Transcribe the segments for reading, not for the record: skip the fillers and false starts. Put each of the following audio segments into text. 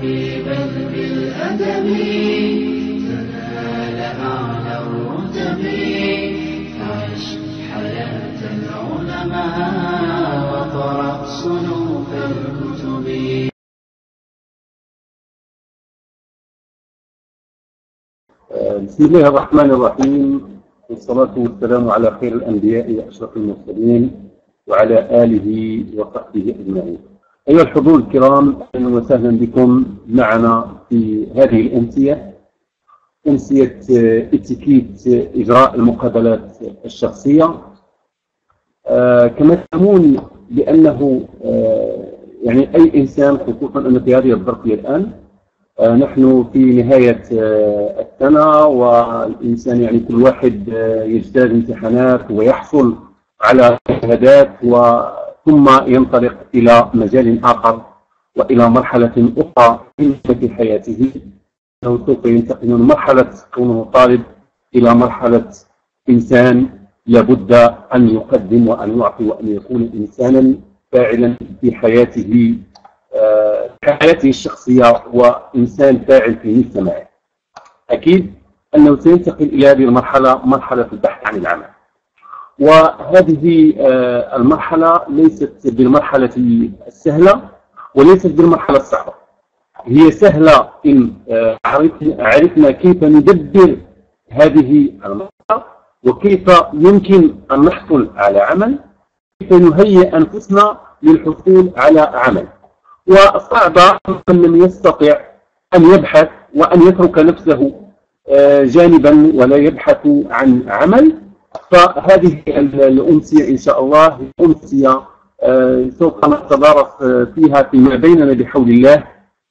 حبيبا بالأدب تنال أعلى الرتب. عش حياة العلماء وقرأ صنوف الكتب. بسم الله الرحمن الرحيم، والصلاة والسلام على خير الأنبياء وأشرف المرسلين وعلى آله وصحبه أجمعين. أيها الحضور الكرام، أهلا وسهلا بكم معنا في هذه الأمسية، أمسية اتيكيت إجراء المقابلات الشخصية. كما تعلمون بأنه يعني أي إنسان، خصوصا أن في هذه الظرفية الآن نحن في نهاية السنة، والإنسان يعني كل واحد يجتاز امتحانات ويحصل على شهادات، ثم ينطلق إلى مجال آخر وإلى مرحلة أخرى في حياته، أنه سوف ينتقل من مرحلة كونه طالب إلى مرحلة إنسان لابد أن يقدم وأن يعطي وأن يكون إنسانا فاعلا في حياته الشخصية، وإنسان فاعل في مجتمعه. أكيد أنه سينتقل إلى هذه المرحلة، مرحلة البحث عن العمل، وهذه المرحلة ليست بالمرحلة السهلة وليست بالمرحلة الصعبة. هي سهلة إن عرفنا كيف ندبر هذه المرحلة وكيف يمكن أن نحصل على عمل، كيف نهيئ أنفسنا للحصول على عمل. والصعبة من لم يستطع أن يبحث وأن يترك نفسه جانبا ولا يبحث عن عمل. فهذه الأمسية إن شاء الله أمسية سوف نتدارس فيها فيما بيننا بحول الله،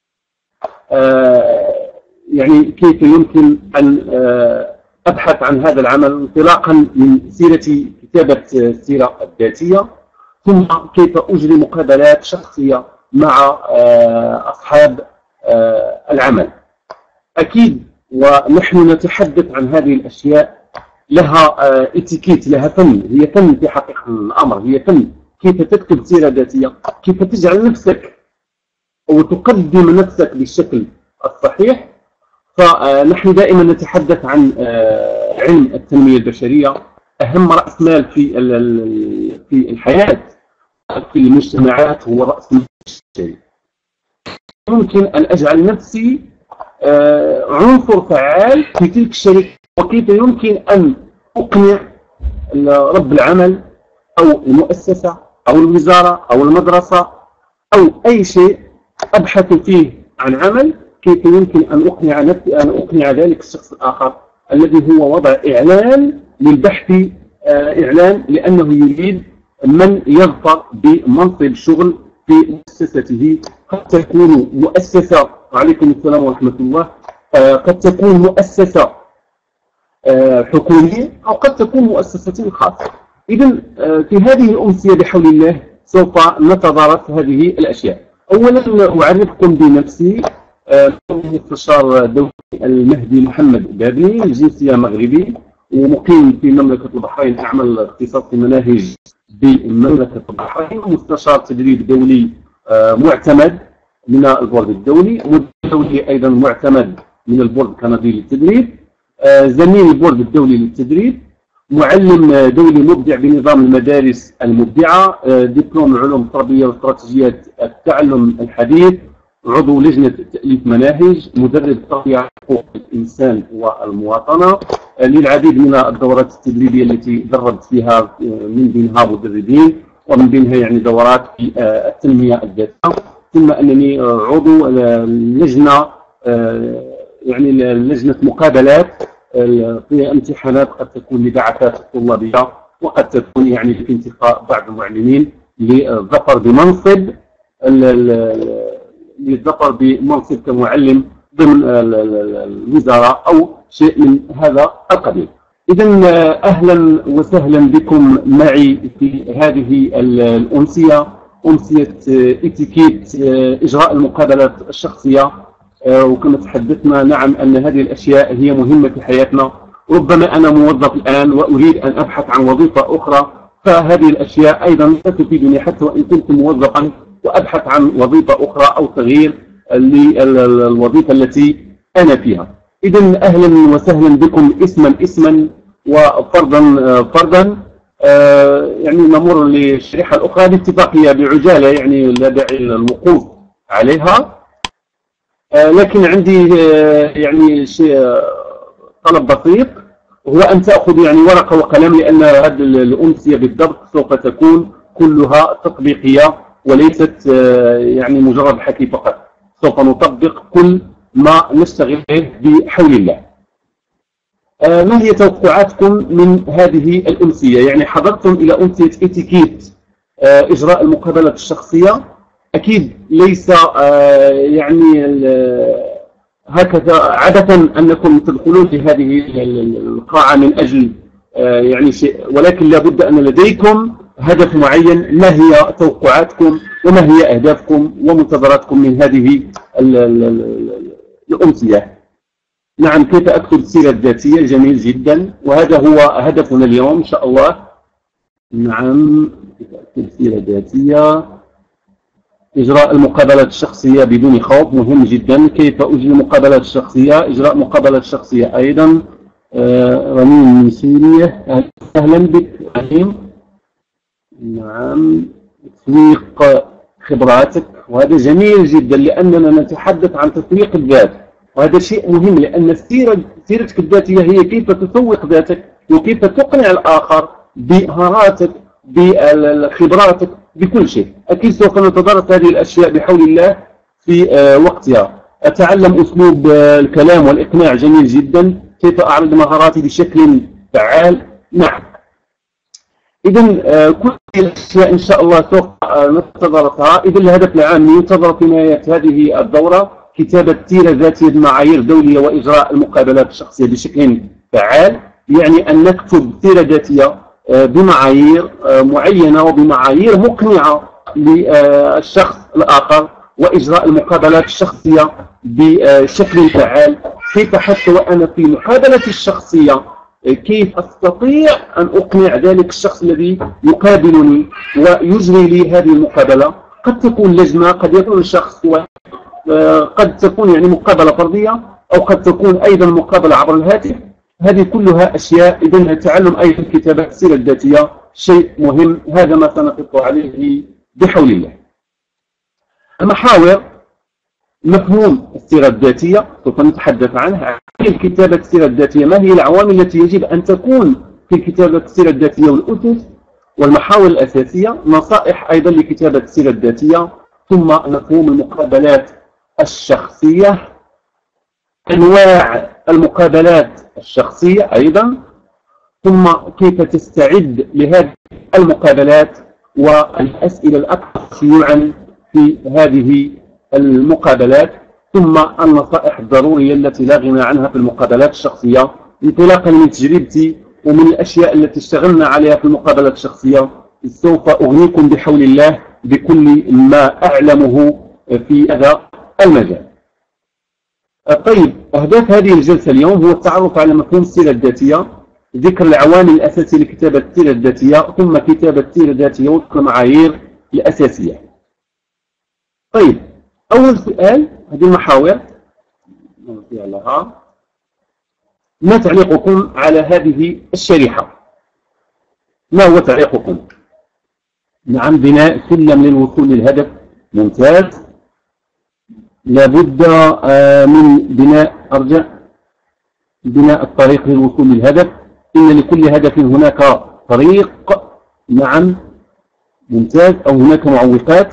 يعني كيف يمكن أن أبحث عن هذا العمل انطلاقا من كتابة السيرة الذاتية، ثم كيف أجري مقابلات شخصية مع أصحاب العمل. أكيد ونحن نتحدث عن هذه الأشياء لها اتيكيت، لها فن، هي فن في حقيقة الأمر، هي فن كيف تكتب سيرة ذاتية، كيف تجعل نفسك وتقدم نفسك بالشكل الصحيح. فنحن دائما نتحدث عن علم التنمية البشرية، أهم رأس مال في الحياة في المجتمعات هو رأس مال البشري. ممكن أن أجعل نفسي عنصر فعال في تلك الشركة، وكيف يمكن أن أقنع رب العمل أو المؤسسة أو الوزارة أو المدرسة أو أي شيء أبحث فيه عن عمل، كيف يمكن أن أقنع نفسي، أن أقنع ذلك الشخص الآخر الذي هو وضع إعلان للبحث، إعلان لأنه يريد من يظفر بمنصب شغل في مؤسسته. قد تكون مؤسسة، وعليكم السلام ورحمة الله، قد تكون مؤسسة حكومية أو قد تكون مؤسسة خاصة. إذن في هذه الأمسية بحول الله سوف نتدارس هذه الأشياء. أولا أعرفكم بنفسي، مستشار دولي المهدي محمد بابني، الجنسية مغربي ومقيم في مملكة البحرين، أعمل اختصاصي مناهج بمملكة البحرين، مستشار تدريب دولي معتمد من البورد الدولي، والدولي أيضا معتمد من البورد الكندي للتدريب، زميل البورد الدولي للتدريب، معلم دولي مبدع بنظام المدارس المبدعة، دبلوم العلوم التربية واستراتيجيات التعلم الحديث، عضو لجنة تأليف مناهج، مدرب تربية حقوق الإنسان والمواطنة، للعديد من الدورات التدريبية التي دربت فيها، من بينها مدربين ومن بينها يعني دورات في التنمية الذاتية. ثم أنني عضو لجنة، يعني لجنة مقابلات في امتحانات قد تكون لبعثات الطلابية، وقد تكون يعني في انتخاب بعض المعلمين للظفر بمنصب كمعلم ضمن الوزارة أو شيء من هذا القبيل. إذن أهلا وسهلا بكم معي في هذه الأمسية، أمسية اتيكيت إجراء المقابلات الشخصية. وكما تحدثنا، نعم أن هذه الأشياء هي مهمة في حياتنا. ربما أنا موظف الآن وأريد أن أبحث عن وظيفة أخرى، فهذه الأشياء أيضا ستفيدني حتى وإن كنت موظفا وأبحث عن وظيفة أخرى أو تغيير للوظيفة التي أنا فيها. إذن أهلا وسهلا بكم اسما وفردا فردا. يعني نمر للشريحة الأخرى باتفاقية بعجالة، يعني لا داعي للوقوف عليها، لكن عندي يعني شيء طلب بسيط، وهو أن تأخذ يعني ورقة وقلم، لأن هذه الأمسية بالضبط سوف تكون كلها تطبيقية وليست يعني مجرد حكي فقط. سوف نطبق كل ما نشتغل به بحول الله. ما هي توقعاتكم من هذه الأمسية؟ يعني حضرتم إلى أمسية اتيكيت إجراء المقابلة الشخصية. أكيد ليس يعني هكذا عادة أنكم تدخلون في هذه القاعة من أجل يعني شيء، ولكن لابد أن لديكم هدف معين. ما هي توقعاتكم وما هي أهدافكم ومنتظراتكم من هذه الأمسية؟ نعم، كيف أكتب السيرة الذاتية؟ جميل جدا، وهذا هو هدفنا اليوم إن شاء الله. نعم، كيف أكتب السيرة الذاتية، إجراء المقابلات الشخصية بدون خوف، مهم جدا. كيف أجري المقابلات الشخصية؟ إجراء مقابلات شخصية أيضا. رنين من سوريا، أهلا بك رنين. نعم، تسويق خبراتك، وهذا جميل جدا لأننا نتحدث عن تسويق الذات، وهذا شيء مهم، لأن سيرتك الذاتية هي كيف تسوق ذاتك وكيف تقنع الآخر بمهاراتك بخبراتك بكل شيء. أكيد سوف نتدرس هذه الأشياء بحول الله في وقتها. أتعلم أسلوب الكلام والإقناع، جميل جدا. كيف أعرض مهاراتي بشكل فعال؟ نعم. إذن كل الأشياء إن شاء الله سوف نتدرسها. إذن الهدف العام ينتظر في نهاية هذه الدورة كتابة سيرة ذاتية بمعايير دولية وإجراء المقابلات الشخصية بشكل فعال، يعني أن نكتب سيرة ذاتية بمعايير معينة وبمعايير مقنعة للشخص الآخر، وإجراء المقابلات الشخصية بشكل فعال. كيف حتى وأنا في مقابلتي الشخصية كيف أستطيع أن أقنع ذلك الشخص الذي يقابلني ويجري لي هذه المقابلة. قد تكون لجنة، قد يكون شخص، قد تكون يعني مقابلة فردية، أو قد تكون أيضا مقابلة عبر الهاتف. هذه كلها أشياء. إذن تعلم أيضا كتابة السيرة الذاتية شيء مهم، هذا ما سنقف عليه بحول الله. المحاور، مفهوم السيرة الذاتية سوف نتحدث عنه. كتابة السيرة الذاتية، ما هي العوامل التي يجب أن تكون في كتابة السيرة الذاتية والأسس والمحاور الأساسية. نصائح أيضا لكتابة السيرة الذاتية. ثم مفهوم المقابلات الشخصية، أنواع المقابلات الشخصية أيضا، ثم كيف تستعد لهذه المقابلات والأسئلة الأكثر شيوعا في هذه المقابلات، ثم النصائح الضرورية التي لا غنى عنها في المقابلات الشخصية. انطلاقا من تجربتي ومن الأشياء التي اشتغلنا عليها في المقابلات الشخصية، سوف أغنيكم بحول الله بكل ما أعلمه في هذا المجال. طيب، أهداف هذه الجلسة اليوم هو التعرف على مفهوم السيرة الذاتية، ذكر العوامل الأساسية لكتابة السيرة الذاتية، ثم كتابة السيرة الذاتية وفق المعايير الأساسية. طيب، أول سؤال، هذه المحاور ما تعليقكم على هذه الشريحة؟ ما هو تعليقكم؟ نعم، بناء سلم للوصول للهدف، ممتاز. لابد من بناء الطريق للوصول للهدف. إن لكل هدف هناك طريق، نعم، ممتاز. أو هناك معوقات،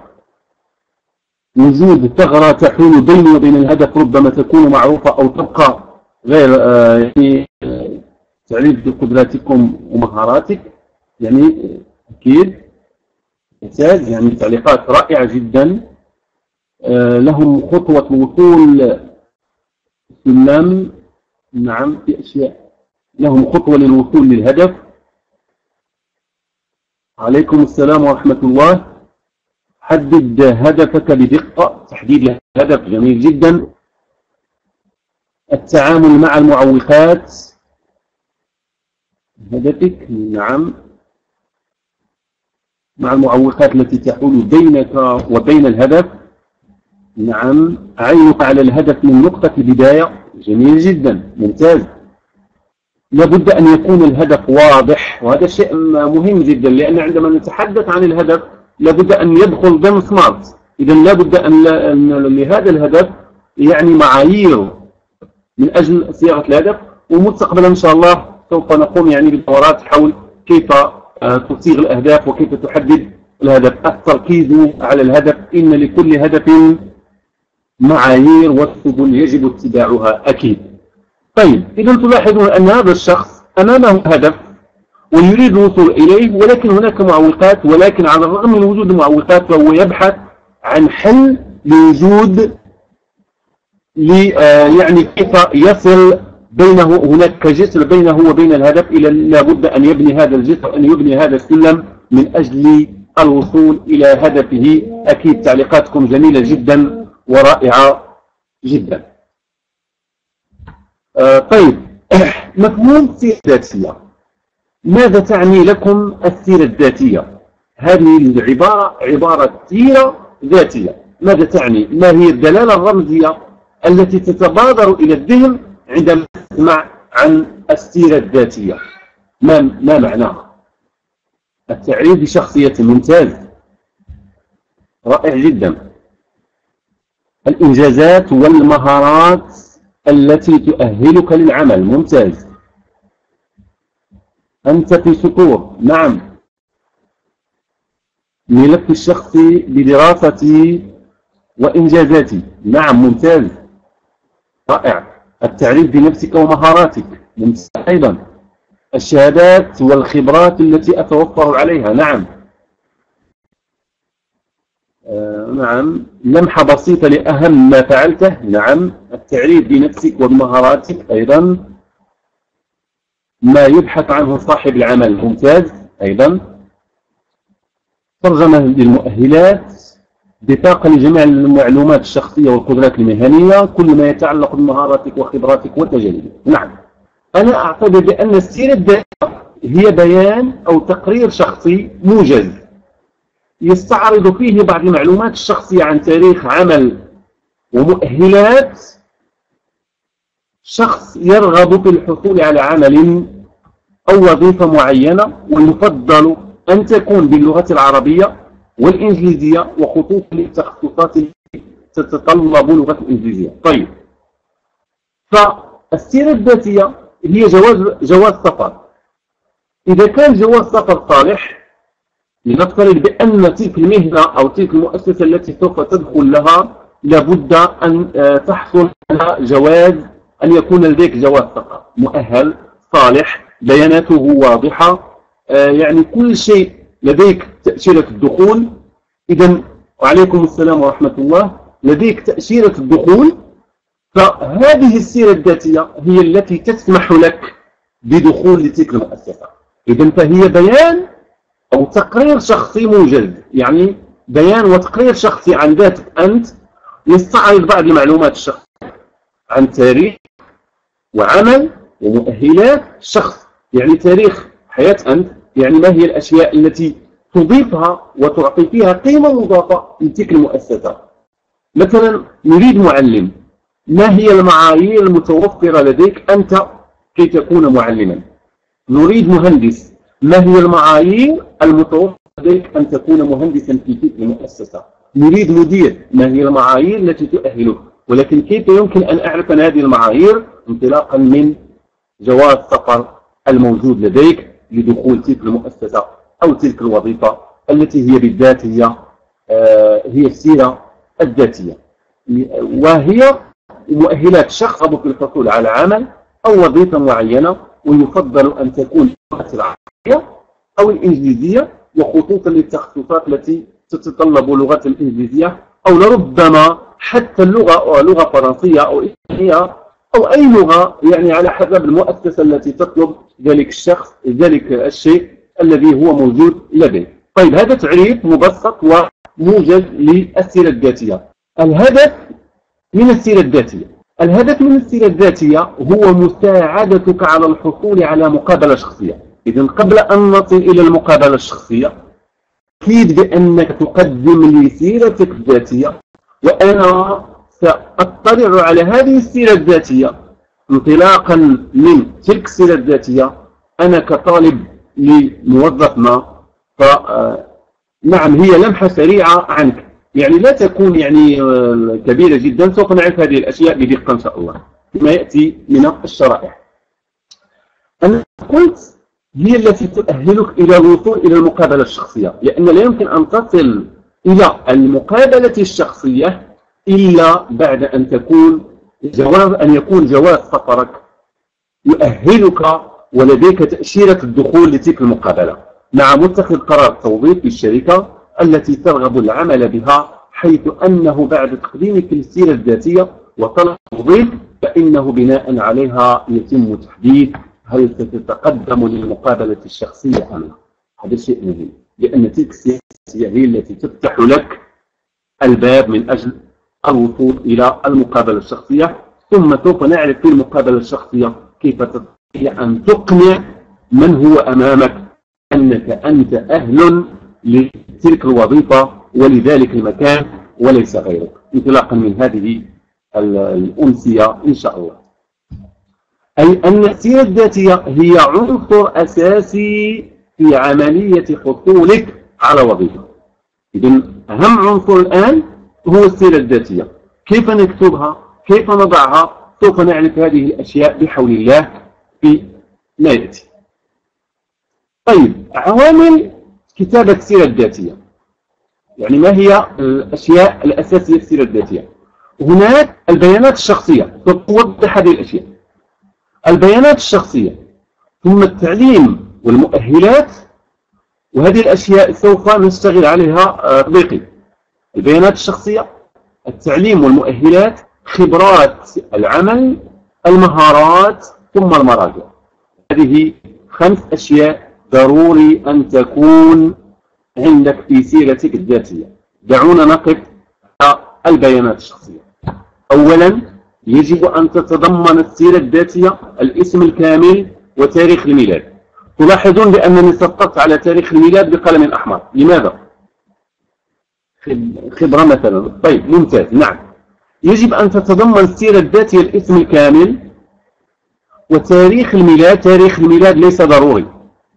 وجود ثغرة تحول بيني وبين الهدف، ربما تكون معروفة أو تبقى غير يعني تعريف بقدراتكم ومهاراتك، يعني أكيد ممتاز. يعني تعليقات رائعة جدا. لهم خطوة الوصول سلم، نعم، في أشياء لهم خطوة للوصول للهدف. عليكم السلام ورحمة الله. حدد هدفك بدقة، تحديد الهدف، جميل جدا. التعامل مع المعوقات، هدفك، نعم، مع المعوقات التي تحول بينك وبين الهدف. نعم، عينك على الهدف من نقطة البداية. جميل جدا، ممتاز. لابد أن يكون الهدف واضح، وهذا شيء مهم جدا، لأن عندما نتحدث عن الهدف لابد أن يدخل ضمن سمارت. إذا لابد أن لهذا الهدف يعني معايير من أجل صياغة الهدف. ومستقبلا إن شاء الله سوف نقوم يعني بدورات حول كيف تصيغ الأهداف وكيف تحدد الهدف. التركيز على الهدف، إن لكل هدف معايير وسبل يجب اتباعها أكيد. طيب، إذا تلاحظون أن هذا الشخص أمامه هدف ويريد الوصول إليه، ولكن هناك معوقات، ولكن على الرغم من وجود المعوقات فهو يبحث عن حل لوجود يعني كيف يصل بينه، هناك جسر بينه وبين الهدف، إلى لابد أن يبني هذا الجسر، أن يبني هذا السلم من أجل الوصول إلى هدفه. أكيد تعليقاتكم جميلة جدا ورائعة جدا. طيب، مفهوم السيرة الذاتية. ماذا تعني لكم السيرة الذاتية؟ هذه العبارة عبارة سيرة ذاتية، ماذا تعني؟ ما هي الدلالة الرمزية التي تتبادر إلى الذهن عندما نسمع عن السيرة الذاتية؟ ما معناها؟ التعريف بشخصية. ممتاز، رائع جدا. الإنجازات والمهارات التي تؤهلك للعمل. ممتاز. أنت في سطور. نعم. ملف الشخصي بدراستي وإنجازاتي. نعم، ممتاز، رائع. التعريف بنفسك ومهاراتك. ممتاز أيضا. الشهادات والخبرات التي أتوفر عليها. نعم. نعم. لمحة بسيطة لأهم ما فعلته. نعم. التعريف بنفسك وبمهاراتك أيضا. ما يبحث عنه صاحب العمل. ممتاز أيضا. ترجمة للمؤهلات، بطاقة لجميع المعلومات الشخصية والقدرات المهنية، كل ما يتعلق بمهاراتك وخبراتك وتجاربك. نعم. أنا أعتقد بأن السيرة الذاتية هي بيان أو تقرير شخصي موجز يستعرض فيه بعض المعلومات الشخصية عن تاريخ عمل ومؤهلات شخص يرغب في الحصول على عمل أو وظيفة معينة، ويفضل أن تكون باللغة العربية والإنجليزية، وخصوصا للتخصصات التي تتطلب لغة الإنجليزية. طيب، فالسيرة الذاتية هي جواز سفر. إذا كان جواز سفر صالح، لنفترض بأن تلك المهنة أو تلك المؤسسة التي سوف تدخل لها لابد أن تحصل على جواز، أن يكون لديك جواز سفر مؤهل صالح، بياناته واضحة، يعني كل شيء لديك. تأشيرة الدخول. إذا وعليكم السلام ورحمة الله. لديك تأشيرة الدخول، فهذه السيرة الذاتية هي التي تسمح لك بدخول لتلك المؤسسة. إذا فهي بيان أو تقرير شخصي موجز، يعني بيان وتقرير شخصي عن ذاتك أنت، يستعرض بعض المعلومات الشخصية عن تاريخ وعمل ومؤهلات شخص، يعني تاريخ حياة أنت، يعني ما هي الأشياء التي تضيفها وتعطي فيها قيمة مضافة لتلك المؤسسة. مثلا نريد معلم، ما هي المعايير المتوفرة لديك أنت كي تكون معلما؟ نريد مهندس، ما هي المعايير المتوفرة لديك أن تكون مهندسا في تلك المؤسسة؟ نريد مدير، ما هي المعايير التي تؤهله؟ ولكن كيف يمكن أن أعرف أن هذه المعايير؟ انطلاقا من جواز سفر الموجود لديك لدخول تلك المؤسسة أو تلك الوظيفة التي هي بالذات هي السيرة الذاتية، وهي مؤهلات شخص في الحصول على عمل أو وظيفة معينة، ويفضل أن تكون باللغة العربية أو الإنجليزية، وخصوصا للتخصصات التي تتطلب لغة الإنجليزية، أو لربما حتى لغة فرنسية أو إسبانية أو أي لغة، يعني على حسب المؤسسة التي تطلب ذلك الشيء الذي هو موجود لديه. طيب، هذا تعريف مبسط وموجز للسيرة الذاتية. الهدف من السيرة الذاتية هو مساعدتك على الحصول على مقابلة شخصية. إذن قبل أن نصل إلى المقابلة الشخصية، أكيد بأنك تقدم لي سيرتك الذاتية، وأنا سأطلع على هذه السيرة الذاتية انطلاقا من تلك السيرة الذاتية أنا كطالب لموظف ما. فنعم هي لمحة سريعة عنك، يعني لا تكون يعني كبيرة جدا. سوف نعرف هذه الأشياء بدقة إن شاء الله فيما يأتي من الشرائح. أنا قلت هي التي تؤهلك إلى الوصول إلى المقابلة الشخصية، لأن لا يمكن أن تصل إلى المقابلة الشخصية إلا بعد أن يكون جواز سفرك يؤهلك ولديك تأشيرة الدخول لتلك المقابلة مع متخذ قرار توظيف للشركة التي ترغب العمل بها، حيث أنه بعد تقديمك للسيرة الذاتية وطلب التوظيف فإنه بناء عليها يتم تحديد هل ستتقدم للمقابلة الشخصية أم لا. هذا شيء مهم، لأن تلك السيرة هي التي تفتح لك الباب من أجل الوصول إلى المقابلة الشخصية. ثم سوف نعرف في المقابلة الشخصية كيف تستطيع أن تقنع من هو أمامك أنك أنت أهل لتلك الوظيفة ولذلك المكان وليس غيرك، انطلاقا من هذه الأمسية إن شاء الله. أي أن السيرة الذاتية هي عنصر أساسي في عملية حصولك على وظيفة. إذن أهم عنصر الآن هو السيرة الذاتية. كيف نكتبها؟ كيف نضعها؟ سوف نعرف هذه الأشياء بحول الله في ما يأتي. طيب، عوامل كتابة السيرة الذاتية، يعني ما هي الأشياء الأساسية في السيرة الذاتية؟ هناك البيانات الشخصية، سوف أوضح هذه الأشياء. البيانات الشخصية، ثم التعليم والمؤهلات، وهذه الأشياء سوف نشتغل عليها تطبيقي. البيانات الشخصية، التعليم والمؤهلات، خبرات العمل، المهارات، ثم المراجع. هذه 5 أشياء ضروري أن تكون عندك في سيرتك الذاتية. دعونا نقف على البيانات الشخصية. أولا، يجب أن تتضمن السيرة الذاتية الاسم الكامل وتاريخ الميلاد. تلاحظون بأنني سقطت على تاريخ الميلاد بقلم أحمر. لماذا؟ خبرة مثلا. طيب، ممتاز. نعم، يجب أن تتضمن السيرة الذاتية الاسم الكامل وتاريخ الميلاد. تاريخ الميلاد ليس ضروري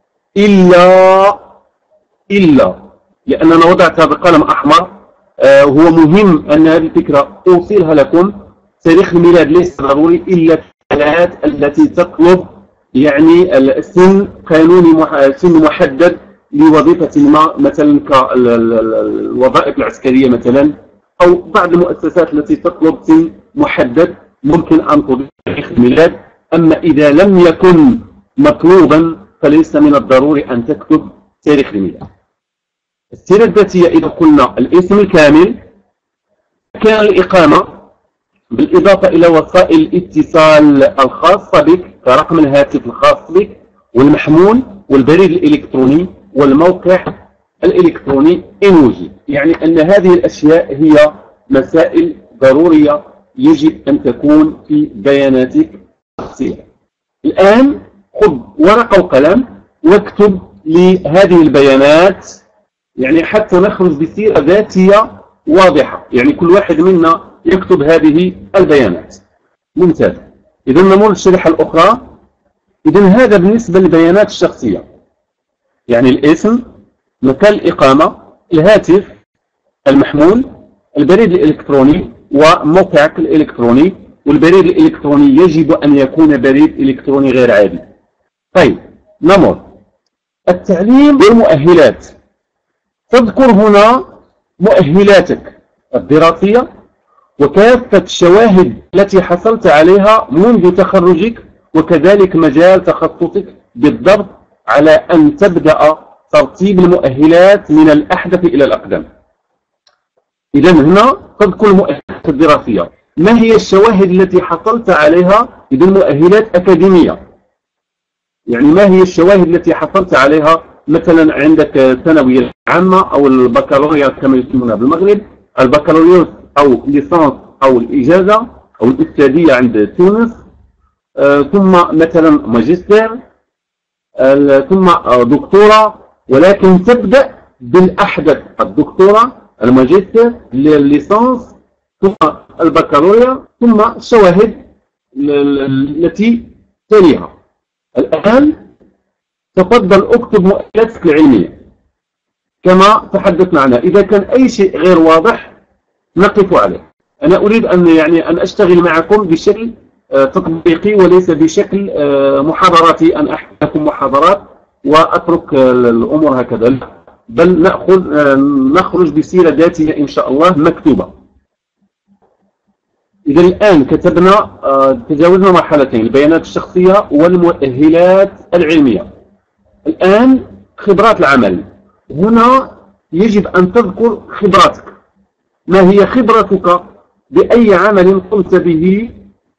إلا لأننا وضعتها بقلم أحمر. هو مهم أن هذه الفكرة أوصلها لكم. تاريخ الميلاد ليس ضروري إلا في الحالات التي تطلب يعني السن قانوني، سن محدد لوظيفة ما، مثلا كالوظائف العسكرية مثلا، أو بعض المؤسسات التي تطلب سن محدد ممكن أن تضيف تاريخ الميلاد. أما إذا لم يكن مطلوبا فليس من الضروري أن تكتب تاريخ الميلاد. السيرة الذاتية إذا قلنا الاسم الكامل، كان الإقامة، بالإضافة إلى وسائل الاتصال الخاصة بك كرقم الهاتف الخاص بك والمحمول والبريد الإلكتروني والموقع الإلكتروني إن وجد. يعني أن هذه الأشياء هي مسائل ضرورية يجب أن تكون في بياناتك الشخصية. الآن خذ ورقة وقلم واكتب لهذه البيانات، يعني حتى نخرج بسيرة ذاتية واضحة. يعني كل واحد منا يكتب هذه البيانات. ممتاز. إذا نمر للشريحة الأخرى. إذا هذا بالنسبة للبيانات الشخصية، يعني الاسم، مكان الإقامة، الهاتف المحمول، البريد الإلكتروني وموقعك الإلكتروني. والبريد الإلكتروني يجب أن يكون بريد إلكتروني غير عادي. طيب، نمر التعليم والمؤهلات. تذكر هنا مؤهلاتك الدراسية وكافة الشواهد التي حصلت عليها منذ تخرجك، وكذلك مجال تخصصك بالضبط، على أن تبدأ ترتيب المؤهلات من الأحدث إلى الأقدم. إذا هنا تذكر المؤهلات الدراسية. ما هي الشواهد التي حصلت عليها؟ إذا مؤهلات أكاديمية، يعني ما هي الشواهد التي حصلت عليها؟ مثلا عندك الثانوية العامة أو البكالوريوس كما يسمونها بالمغرب، البكالوريوس أو ليسانس أو الإجازة أو الأستاذية عند تونس، ثم مثلا ماجستير، ثم دكتوراه. ولكن تبدأ بالأحدث، الدكتوراه، الماجستير، الليسانس، ثم البكالوريا ثم الشواهد التي تليها. الآن تفضل اكتب مؤهلاتك العلمية كما تحدثنا عنها. إذا كان أي شيء غير واضح نقف عليه. أنا أريد أن أشتغل معكم بشكل تطبيقي وليس بشكل محاضراتي، أن أحكي لكم محاضرات وأترك الأمور هكذا، بل نخرج بسيرة ذاتية إن شاء الله مكتوبة. إذا الآن كتبنا تجاوزنا مرحلتين، البيانات الشخصية والمؤهلات العلمية. الآن خبرات العمل. هنا يجب أن تذكر خبراتك. ما هي خبرتك بأي عمل قمت به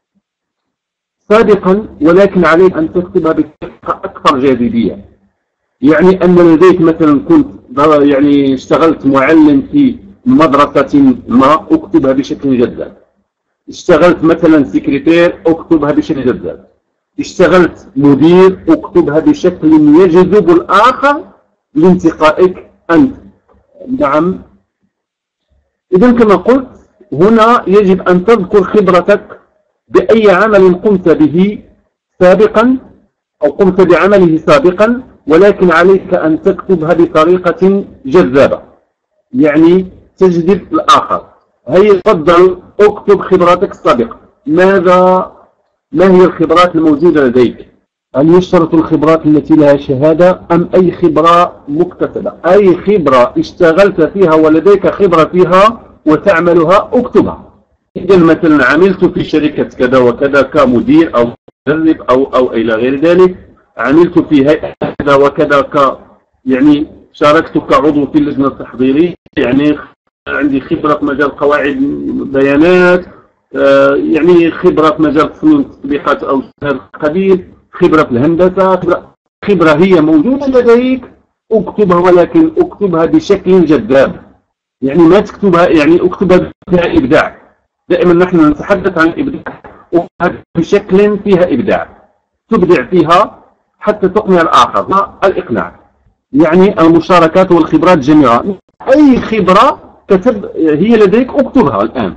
سابقا، ولكن عليك أن تكتبها بطريقة أكثر جاذبية. يعني أن لديك مثلا كنت اشتغلت معلم في مدرسة ما، اكتبها بشكل جذاب. اشتغلت مثلا سكرتير، اكتبها بشكل جذاب. اشتغلت مدير، اكتبها بشكل يجذب الآخر لانتقائك أنت. نعم. إذا كما قلت هنا يجب أن تذكر خبرتك بأي عمل قمت به سابقا أو قمت بعمله سابقا، ولكن عليك أن تكتبها بطريقة جذابة، يعني تجذب الآخر. هيا تفضل اكتب خبراتك السابقة. ما هي الخبرات الموجودة لديك؟ هل يشترط الخبرات التي لها شهادة أم أي خبرة مكتسبة؟ أي خبرة اشتغلت فيها ولديك خبرة فيها وتعملها اكتبها. إذا مثلا عملت في شركة كذا وكذا كمدير أو مدرب أو إلى غير ذلك، عملت في هيئة كذا وكذا يعني شاركت كعضو في اللجنة التحضيرية، يعني عندي خبرة في مجال قواعد بيانات، يعني خبرة في مجال تصميم التطبيقات أو القبيل، خبرة في الهندسة. خبرة هي موجودة لديك اكتبها، ولكن اكتبها بشكل جذاب. يعني ما تكتبها، يعني اكتبها فيها إبداع. دائما نحن نتحدث عن الإبداع، بشكل فيها إبداع تبدع فيها حتى تقنع الآخر. مع الإقناع يعني المشاركات والخبرات جميعا. أي خبرة هي لديك اكتبها الآن،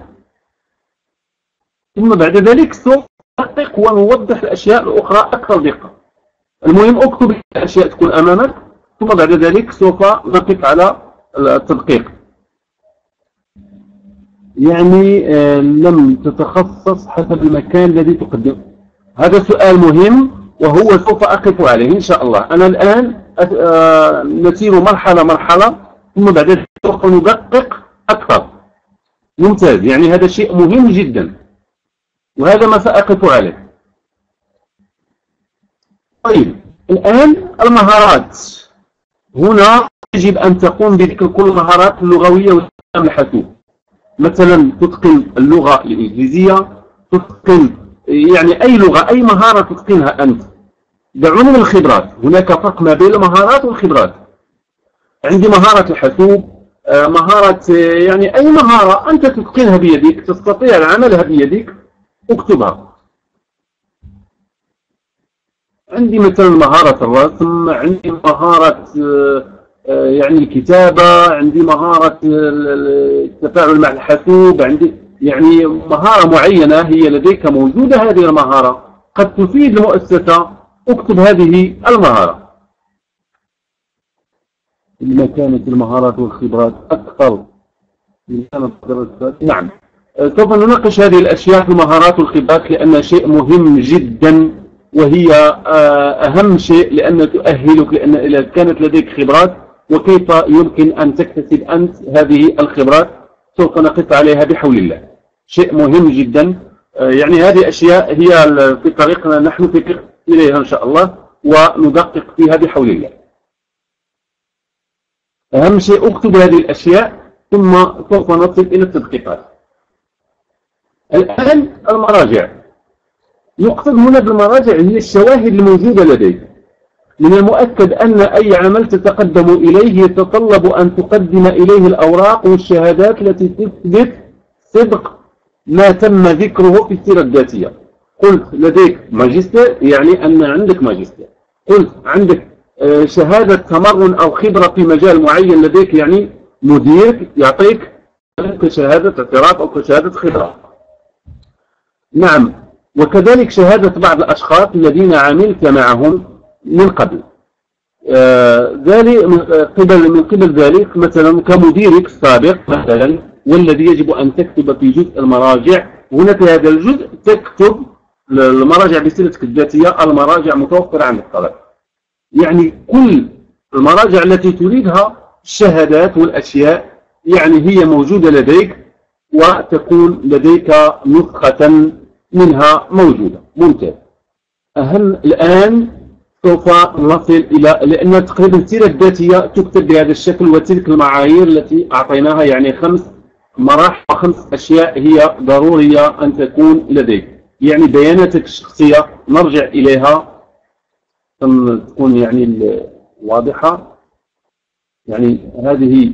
ثم بعد ذلك سوف ندقق ونوضح الأشياء الأخرى أكثر دقة. المهم اكتب الأشياء تكون أمامك، ثم بعد ذلك سوف نقف على التدقيق. يعني لم تتخصص حسب المكان الذي تقدم. هذا سؤال مهم وهو سوف أقف عليه إن شاء الله. أنا الآن نسير مرحلة مرحلة، ثم بعد ذلك سوف ندقق أكثر. ممتاز، يعني هذا شيء مهم جدا، وهذا ما سأقف عليه. طيب الآن المهارات. هنا يجب أن تقوم بذكر كل المهارات اللغوية والتعلم الحاسوب. مثلا تتقن اللغة الإنجليزية، تتقن يعني أي لغة، أي مهارة تتقنها أنت. دعوني من الخبرات، هناك فرق ما بين المهارات والخبرات. عندي مهارة الحاسوب، مهارة يعني أي مهارة أنت تتقنها بيدك، تستطيع عملها بيدك، اكتبها. عندي مثلا مهارة الرسم، عندي مهارة يعني الكتابة، عندي مهارة التفاعل مع الحاسوب، عندي يعني مهارة معينة هي لديك موجودة. هذه المهارة قد تفيد المؤسسة، اكتب هذه المهارة. إذا كانت المهارات والخبرات أكثر من نعم، سوف نناقش هذه الأشياء في المهارات والخبرات، لأنها شيء مهم جدا، وهي أهم شيء، لأن تؤهلك، لأن إذا كانت لديك خبرات وكيف يمكن أن تكتسب أنت هذه الخبرات سوف نقف عليها بحول الله. شيء مهم جدا، يعني هذه أشياء هي في طريقنا نحن في طريق إليها إن شاء الله، وندقق فيها بحول الله. أهم شيء اكتب هذه الأشياء، ثم سوف نصل إلى التدقيقات. الآن المراجع. يقصد هنا بالمراجع هي الشواهد الموجودة لديك. من المؤكد أن أي عمل تتقدم إليه يتطلب أن تقدم إليه الأوراق والشهادات التي تثبت صدق ما تم ذكره في السيرة الذاتية. قلت لديك ماجستير، يعني أن عندك ماجستير. قلت عندك شهادة تمرن أو خبرة في مجال معين لديك، يعني مدير يعطيك كشهادة اعتراف أو كشهادة خبرة. نعم. وكذلك شهادة بعض الأشخاص الذين عملت معهم من قبل، ذلك من قبل ذلك مثلا كمديرك السابق مثلا، والذي يجب أن تكتب في جزء المراجع. هنا في هذا الجزء تكتب المراجع بسيرتك الذاتية، المراجع متوفرة عند الطلب، يعني كل المراجع التي تريدها، الشهادات والأشياء يعني هي موجودة لديك، وتكون لديك نسخة منها موجودة. ممتاز. أهم الآن سوف نصل إلى، لأن تقريبا السيرة الذاتية تكتب بهذا الشكل وتلك المعايير التي أعطيناها، يعني 5 مراحل و5 أشياء هي ضرورية أن تكون لديك. يعني بياناتك الشخصية نرجع إليها تكون يعني واضحة. يعني هذه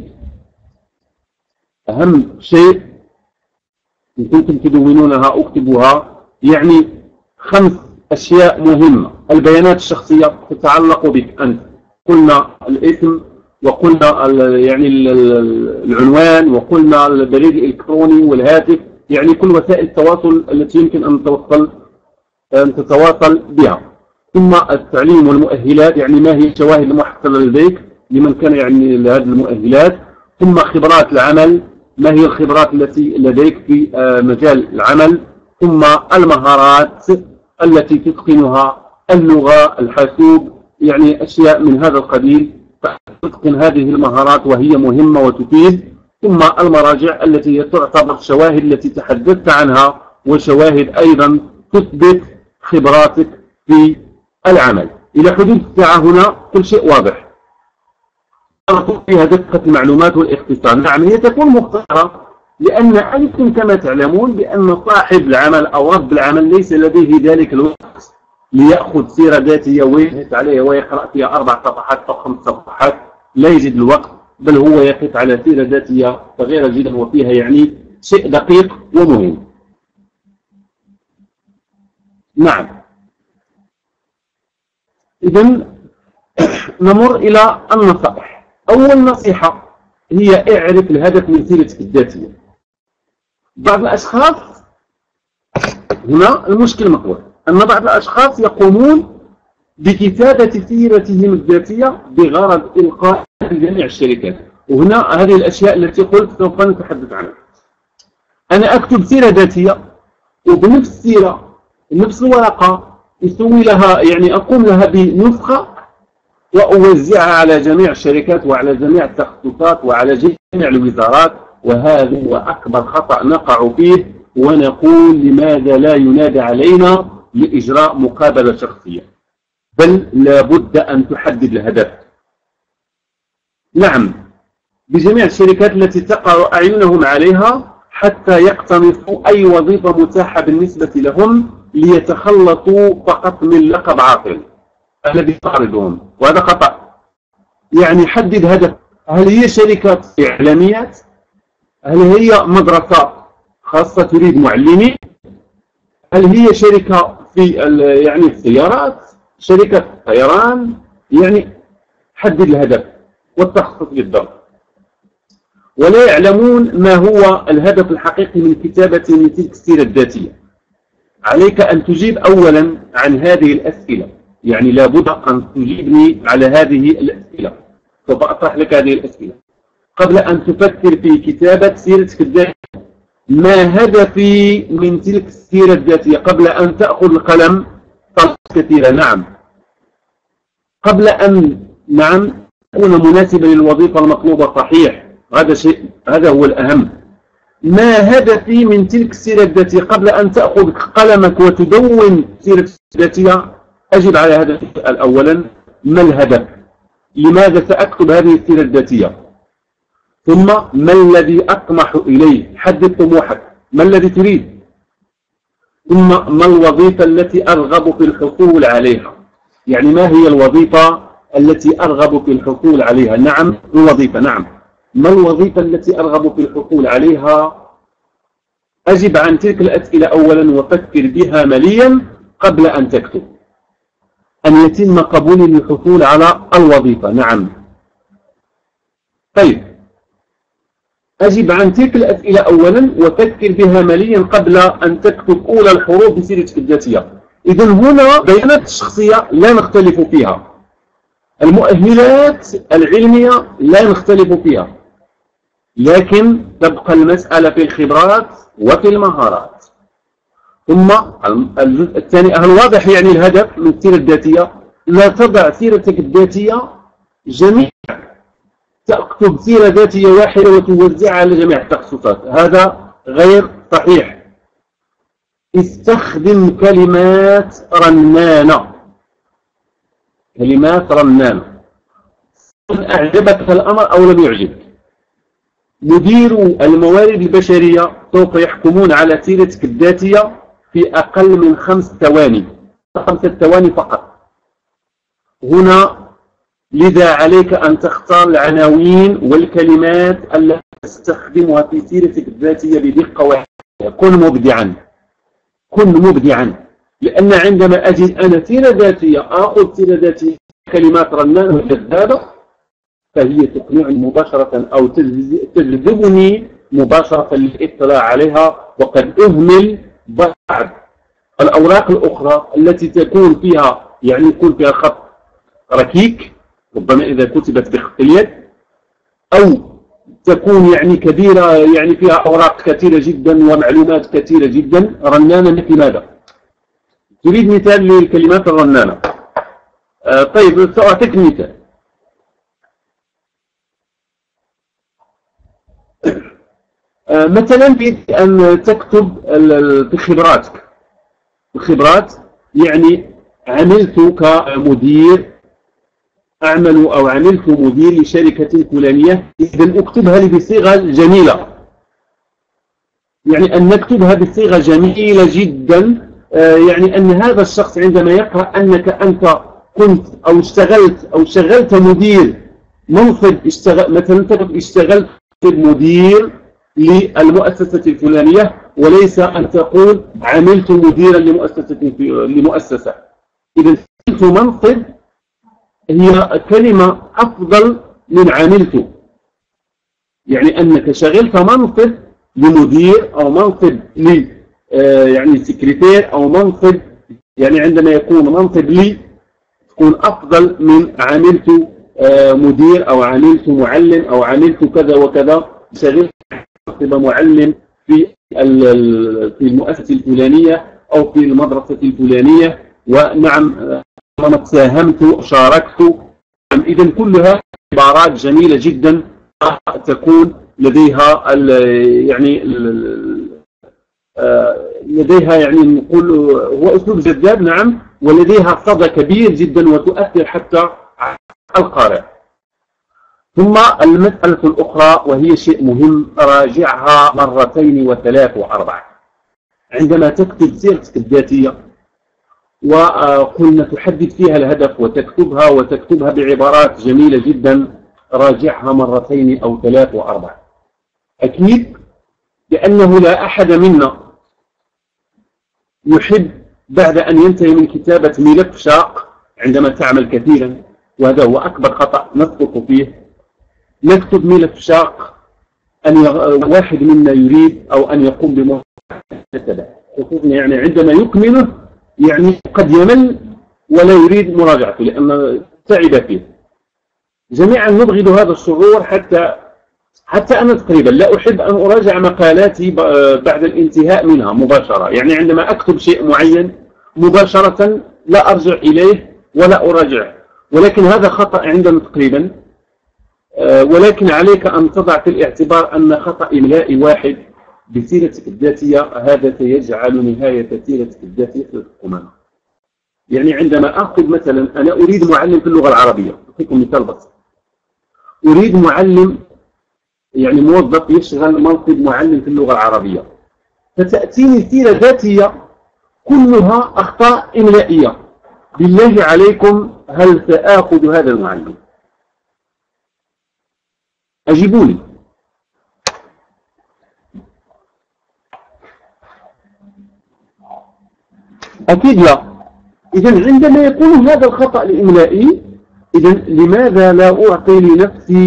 أهم شيء إن كنتم تدونونها اكتبوها. يعني 5 أشياء مهمة. البيانات الشخصية تتعلق بك أنت، قلنا الاسم، وقلنا يعني العنوان، وقلنا البريد الإلكتروني والهاتف، يعني كل وسائل التواصل التي يمكن أن تتواصل بها. ثم التعليم والمؤهلات، يعني ما هي الشواهد المحصلة لديك لمن كان يعني هذه المؤهلات. ثم خبرات العمل، ما هي الخبرات التي لديك في مجال العمل. ثم المهارات التي تتقنها، اللغة، الحاسوب، يعني أشياء من هذا القبيل، تتقن هذه المهارات وهي مهمة وتفيد. ثم المراجع التي تعتبر الشواهد التي تحدثت عنها، وشواهد أيضا تثبت خبراتك في العمل. إلى حدود الساعة هنا كل شيء واضح. فيها دقة المعلومات والاختصار. نعم، هي تكون مختصرة، لأن أنتم كما تعلمون بأن صاحب العمل أو رب العمل ليس لديه ذلك الوقت ليأخذ سيرة ذاتية ويجلس عليها ويقرأ فيها 4 صفحات أو 5 صفحات، لا يجد الوقت، بل هو يقف على سيرة ذاتية صغيرة جدا وفيها يعني شيء دقيق ومهم. نعم. إذن نمر إلى النصائح. أول نصيحة هي اعرف الهدف من سيرتك الذاتية. بعض الأشخاص، هنا المشكل مقبول، أن بعض الأشخاص يقومون بكتابة سيرتهم الذاتية بغرض إلقاء جميع الشركات. وهنا هذه الأشياء التي قلت سوف نتحدث عنها. أنا أكتب سيرة ذاتية، وبنفس السيرة نفس الورقة يسوي لها، يعني أقوم لها بنسخة وأوزعها على جميع الشركات وعلى جميع التخصصات وعلى جميع الوزارات. وهذا هو أكبر خطأ نقع فيه، ونقول لماذا لا ينادى علينا لإجراء مقابلة شخصية، بل لابد أن تحدد الهدف. نعم، بجميع الشركات التي تقع أعينهم عليها حتى يقتنصوا أي وظيفة متاحة بالنسبة لهم ليتخلصوا فقط من لقب عاطل الذي يعرضهم، وهذا خطأ. يعني حدد هدف. هل هي شركة إعلاميات؟ هل هي مدرسة خاصة تريد معلمين؟ هل هي شركة في يعني السيارات؟ شركة طيران؟ يعني حدد الهدف والتخصص بالضبط. ولا يعلمون ما هو الهدف الحقيقي من كتابة من تلك السيرة الذاتية. عليك أن تجيب أولا عن هذه الأسئلة، يعني لابد أن تجيبني على هذه الأسئلة. سوف أطرح لك هذه الأسئلة قبل أن تفكر في كتابة سيرتك الذاتية. ما هدفي من تلك السيرة الذاتية؟ قبل أن تأخذ القلم طلبات كثيرة. نعم، قبل أن تكون مناسبة للوظيفة المطلوبة. صحيح، هذا هو الأهم. ما هدفي من تلك السيرة الذاتية؟ قبل أن تأخذ قلمك وتدون سيرة الذاتية أجب على هذا السؤال أولا. ما الهدف؟ لماذا سأكتب هذه السيرة الذاتية؟ ثم ما الذي أطمح إليه؟ حدد طموحك، ما الذي تريد؟ ثم ما الوظيفة التي أرغب في الحصول عليها؟ يعني ما هي الوظيفة التي أرغب في الحصول عليها؟ نعم، الوظيفة. نعم، ما الوظيفة التي أرغب في الحصول عليها؟ أجب عن تلك الأسئلة أولا وفكر بها مليا قبل أن تكتب. أن يتم قبولي للحصول على الوظيفة. نعم. طيب، أجب عن تلك الأسئلة أولا وفكر بها مليا قبل أن تكتب أولى الحروف بسيرتك الذاتية. إذن هنا بيانات الشخصية لا نختلف فيها، المؤهلات العلمية لا نختلف فيها، لكن تبقى المسألة في الخبرات وفي المهارات. ثم الجزء الثاني، هل واضح يعني الهدف من السيرة الذاتية؟ لا تضع سيرتك الذاتية جميع، تكتب سيرة ذاتية واحدة وتوزعها على جميع التخصصات، هذا غير صحيح. استخدم كلمات رنانة، كلمات رنانة. أعجبك الأمر أو لم يعجبك؟ مدير الموارد البشرية سوف يحكمون على سيرتك الذاتية في أقل من 5 ثواني، 5 ثواني فقط. هنا لذا عليك أن تختار العناوين والكلمات التي تستخدمها في سيرتك الذاتية بدقة واحدة. كن مبدعا، كن مبدعا، لأن عندما أجد أنا سيرة ذاتية أخذ سيرة ذاتية كلمات رنانة وجذابة فهي تقنعني مباشرة أو تجذبني مباشرة للاطلاع عليها، وقد أهمل بعض الأوراق الأخرى التي تكون فيها يكون فيها خط ركيك، ربما إذا كتبت بخط اليد، أو تكون كبيرة فيها أوراق كثيرة جدا ومعلومات كثيرة جدا رنانة. مثل ماذا؟ تريد مثال للكلمات الرنانة؟ طيب سأعطيك مثال. مثلا تريد أن تكتب في خبراتك، الخبرات عملت كمدير، أعمل أو عملت مدير لشركة فلانية. إذن أكتبها لي بصيغة جميلة، أن نكتبها بصيغة جميلة جدا، أن هذا الشخص عندما يقرأ أنك أنت كنت أو اشتغلت مدير منصب، مثلا اشتغلت مدير للمؤسسة الفلانية، وليس أن تقول عملت مديرا لمؤسسة. إذا عملت منصب هي كلمة أفضل من عملت، أنك شغلت منصب لمدير أو منصب سكرتير أو منصب، عندما يكون منصب لي تكون أفضل من عملت مدير أو عملت معلم أو عملت كذا وكذا. شغلت منصب معلم في المؤسسة الفلانية أو في المدرسة الفلانية، ونعم ساهمت شاركت. إذن كلها عبارات جميلة جدا تكون لديها نقول هو أسلوب جذاب، نعم، ولديها صدى كبير جدا وتؤثر حتى على القارئ. ثم المسألة الأخرى وهي شيء مهم، راجعها 2 و3 و4 عندما تكتب سيرتك الذاتية، وقلنا تحدد فيها الهدف وتكتبها بعبارات جميلة جدا. راجعها 2 أو 3 و4 أكيد، لأنه لا أحد منا يحب بعد أن ينتهي من كتابة ملف شاق عندما تعمل كثيرا، وهذا هو أكبر خطأ نسقط فيه. نكتب ملف شاق أن واحد منا يريد أو أن يقوم بمراجعته، خصوصا عندما يكمله قد يمل ولا يريد مراجعته لأن تعب فيه. جميعا نبغض هذا الشعور، حتى أنا تقريبا لا أحب أن أراجع مقالاتي بعد الانتهاء منها مباشرة. عندما أكتب شيء معين مباشرة لا أرجع إليه ولا أراجعه، ولكن هذا خطأ عندنا تقريبا. ولكن عليك أن تضع في الاعتبار أن خطأ إملائي واحد بسيرتك الذاتية هذا سيجعل نهاية سيرتك الذاتية في القمامة. عندما أخذ مثلا أنا أريد معلم في اللغة العربية، أعطيكم مثال بسيط. أريد معلم موظف يشغل منصب معلم في اللغة العربية، فتأتيني سيرة ذاتية كلها أخطاء إملائية. بالله عليكم هل سآخذ هذا المعلم؟ أجيبوني. أكيد لا. إذن عندما يكون هذا الخطأ الإملائي، إذن لماذا لا أعطي لنفسي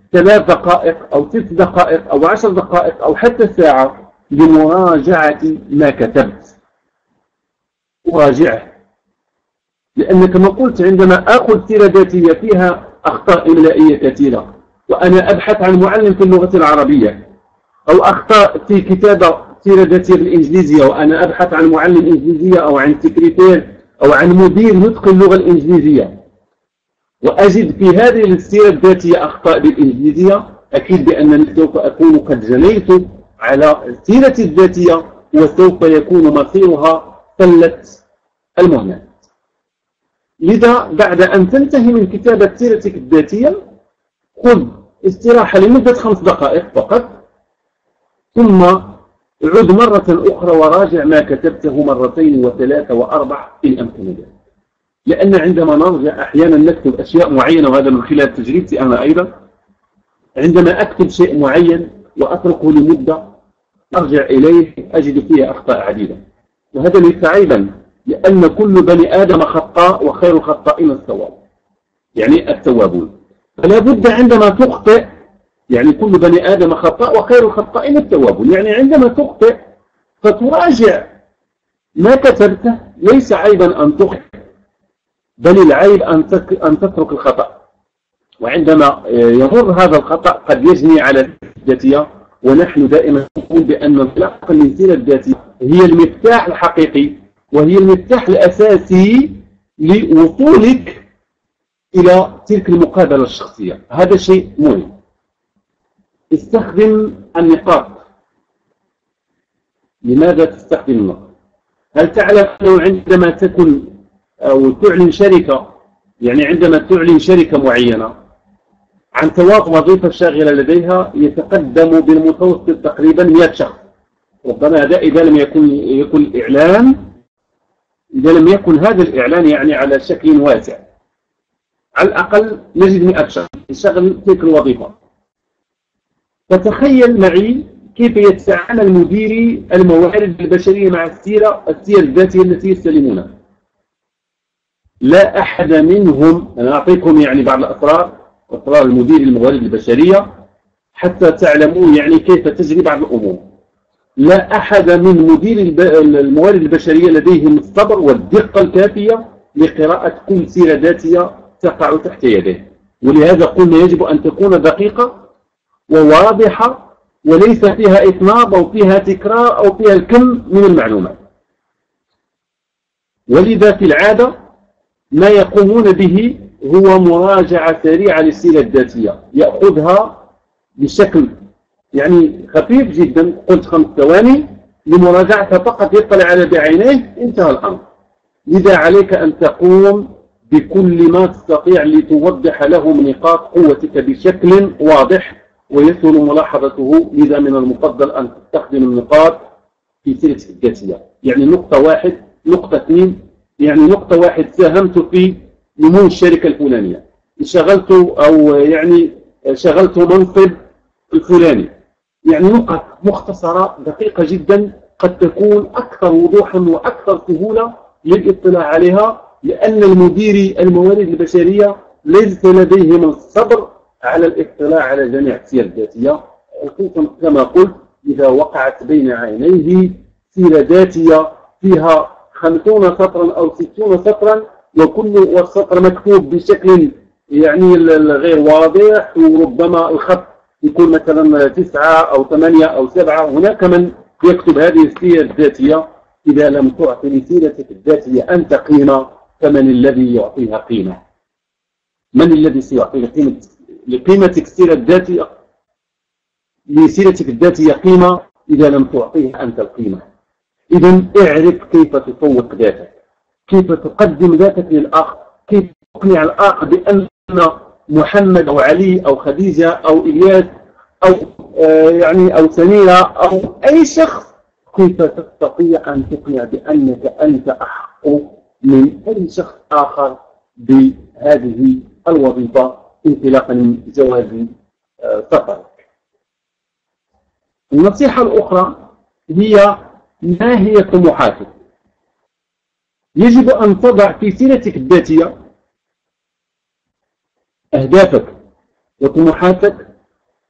3 دقائق أو 6 دقائق أو 10 دقائق أو حتى ساعة لمراجعة ما كتبت. أراجعه، لأن كما قلت عندما آخذ سيرة ذاتية فيها أخطاء إملائية كثيرة وأنا أبحث عن معلم في اللغة العربية، أو أخطاء في كتابة سيرة ذاتية بالإنجليزية وأنا أبحث عن معلم إنجليزية أو عن سكرتير أو عن مدير يتقن اللغة الإنجليزية، وأجد في هذه السيرة الذاتية أخطاء بالإنجليزية، أكيد بأنني سوف أكون قد جنيت على السيرة الذاتية وسوف يكون مصيرها سلة المهنات. لذا بعد أن تنتهي من كتابة سيرتك الذاتية خذ استراحة لمدة 5 دقائق فقط، ثم عد مرة أخرى وراجع ما كتبته 2 و3 و4 إن أمكن ذلك. لأن عندما نرجع أحيانا نكتب أشياء معينة، وهذا من خلال تجربتي أنا أيضا، عندما أكتب شيء معين وأتركه لمدة أرجع إليه أجد فيه أخطاء عديدة، وهذا ليس عيبا، لأن كل بني آدم خطاء وخير الخطائين التواب، يعني التوابون. فلا بد عندما تخطئ، يعني كل بني آدم خطاء وخير الخطائين التوابون، يعني عندما تخطئ فتراجع ما كتبته، ليس عيبا أن تخطئ، بل العيب أن تترك الخطأ. وعندما يمر هذا الخطأ قد يجني على الذاتية، ونحن دائما نقول بأن انطلاقا من السيرة الذاتية هي المفتاح الحقيقي وهي المفتاح الأساسي لوصولك إلى تلك المقابلة الشخصية. هذا شيء مهم. استخدم النقاط. لماذا تستخدم النقاط؟ هل تعلم أنه عندما تكون أو تعلن شركة، يعني عندما تعلن شركة معينة عن تواطؤ وظيفة شاغلة لديها يتقدم بالمتوسط تقريبا 100 شخص، ربما هذا إذا لم يكن إعلان، إذا لم يكن هذا الإعلان يعني على شكل واسع، على الأقل نجد 100 شخص يشغل تلك الوظيفة. فتخيل معي كيف يتعامل مديري الموارد البشرية مع السيرة الذاتية التي يستلمونها. لا أحد منهم، أنا أعطيكم يعني بعض الأسرار، أسرار المدير الموارد البشرية حتى تعلموا يعني كيف تجري بعض الأمور. لا أحد من مدير الموارد البشرية لديهم الصبر والدقة الكافية لقراءة كل سيرة ذاتية تقع تحت يديه، ولهذا قلنا يجب أن تكون دقيقة وواضحة وليس فيها إطناب أو فيها تكرار أو فيها الكم من المعلومات. ولذا في العادة ما يقومون به هو مراجعة سريعة للسيرة الذاتية، يأخذها بشكل يعني خفيف جدا، قلت 5 ثواني لمراجعتها فقط، يطلع على بعينيه، انتهى الأمر. لذا عليك أن تقوم بكل ما تستطيع لتوضح لهم نقاط قوتك بشكل واضح ويسهل ملاحظته. لذا من المفضل أن تستخدم النقاط في سيرتك الذاتية، يعني نقطة 1، نقطة 2، يعني نقطة 1 ساهمت في نمو الشركة الفلانية، شغلت منصب الفلاني، يعني نقط مختصرة دقيقة جدا قد تكون أكثر وضوحا وأكثر سهولة للاطلاع عليها، لأن المدير الموارد البشرية ليس لديه من الصبر على الاطلاع على جميع السير الذاتية، خصوصا كما قلت إذا وقعت بين عينيه سيرة ذاتية فيها 50 سطرا أو 60 سطرا، وكل سطر مكتوب بشكل يعني غير واضح، وربما الخط يكون مثلا 9 أو 8 أو 7. هناك من يكتب هذه السيرة الذاتية، إذا لم تعطي لسيرتك الذاتية أنت قيمة، فمن الذي يعطيها قيمة؟ من الذي سيعطي لقيمتك السيرة الذاتية، لسيرتك الذاتية قيمة إذا لم تعطيها أنت القيمة؟ إذن اعرف كيف تسوق ذاتك، كيف تقدم ذاتك للآخر، كيف تقنع الآخر بأن محمد أو علي أو خديجة أو إلياس أو أو سميرة أو أي شخص، كيف تستطيع أن تقنع بأنك أنت أحق من أي شخص آخر بهذه الوظيفة انطلاقا من جواز سفرك. النصيحة الأخرى هي: ما هي طموحاتك؟ يجب أن تضع في سيرتك الذاتية أهدافك وطموحاتك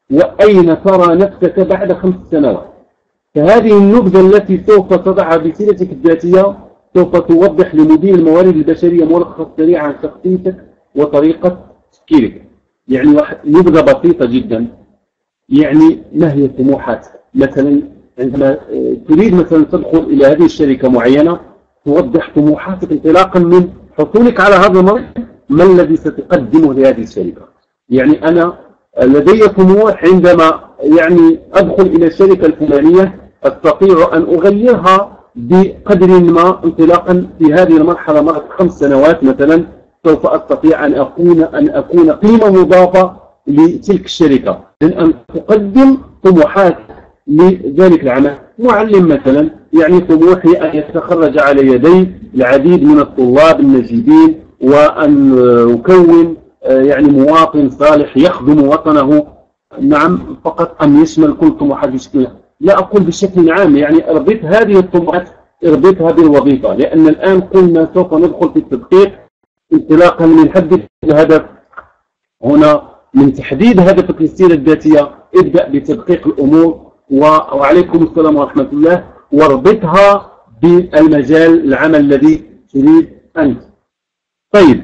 وأين ترى نفسك بعد 5 سنوات. فهذه النبذة التي سوف تضعها بسيرتك الذاتية سوف توضح لمدير الموارد البشرية ملخص سريع عن شخصيتك وطريقة تفكيرك. يعني نبذة بسيطة جدا. يعني ما هي طموحاتك؟ مثلا عندما تريد مثلا تدخل إلى هذه الشركة معينة توضح طموحاتك انطلاقا من حصولك على هذا المرض، ما الذي ستقدمه لهذه الشركة. يعني أنا لدي طموح عندما يعني أدخل إلى الشركة الفلانية أستطيع أن أغيرها بقدر ما انطلاقا في هذه المرحلة مرة 5 سنوات مثلا سوف أستطيع أن أكون قيمة مضافة لتلك الشركة، لأن تقدم طموحات لذلك العمل. معلم مثلا يعني طموحي أن يتخرج على يدي العديد من الطلاب النجيبين وأن أكون يعني مواطن صالح يخدم وطنه. نعم، فقط أن يشمل كل طموحات بشكل، لا أقول بشكل عام. يعني اربط هذه الطموحات اربطها بالوظيفة، لأن الآن قلنا سوف ندخل في التدقيق انطلاقا من حدد الهدف. هنا من تحديد هدفك للسيرة الذاتية ابدأ بتدقيق الأمور وعليكم السلام ورحمة الله، واربطها بالمجال العمل الذي تريد أنت. طيب،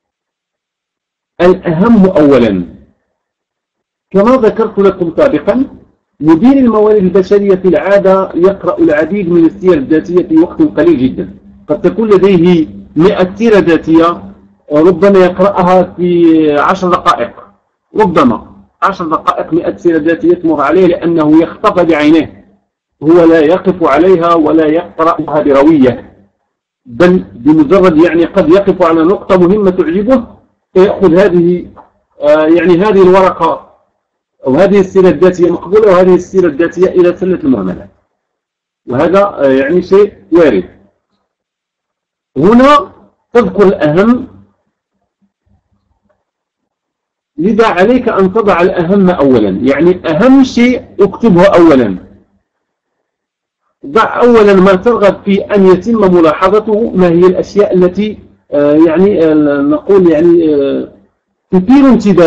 الأهم أولا كما ذكرت لكم سابقا، مدير الموارد البشرية في العادة يقرأ العديد من السير الذاتية في وقت قليل جدا. قد تكون لديه 100 سيرة ذاتية، ربما يقرأها في 10 دقائق، ربما 10 دقائق 100 سيرة ذاتية تمر عليه، لأنه يخطف بعينيه، هو لا يقف عليها ولا يقرأها بروية، بل بمجرد يعني قد يقف على نقطة مهمة تعجبه فيأخذ هذه يعني هذه الورقة أو هذه السيرة الذاتية مقبولة وهذه السيرة الذاتية إلى سلة المهملات، وهذا يعني شيء وارد. هنا تذكر الأهم، لذا عليك أن تضع الأهم أولا. يعني أهم شيء اكتبه أولا، ضع أولا ما ترغب في أن يتم ملاحظته. ما هي الأشياء التي يعني نقول يعني تثير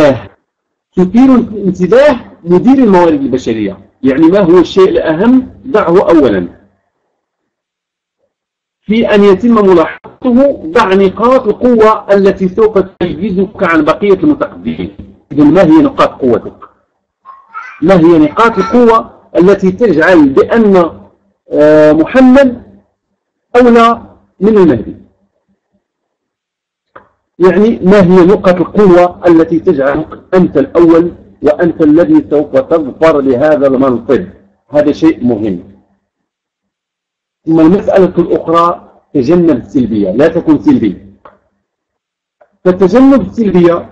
انتباه مدير الموارد البشرية. يعني ما هو الشيء الأهم ضعه أولا. في أن يتم ملاحظته ضع نقاط القوة التي سوف تميزك عن بقية المتقدمين. إذن ما هي نقاط قوتك؟ ما هي نقاط القوة التي تجعل بأن محمد أولى من المهدي؟ يعني ما هي نقاط القوة التي تجعلك أنت الأول وأنت الذي سوف تظفر بهذا المنصب؟ هذا شيء مهم. ثم المسألة الأخرى تجنب السلبية، لا تكن سلبي. فتجنب السلبية،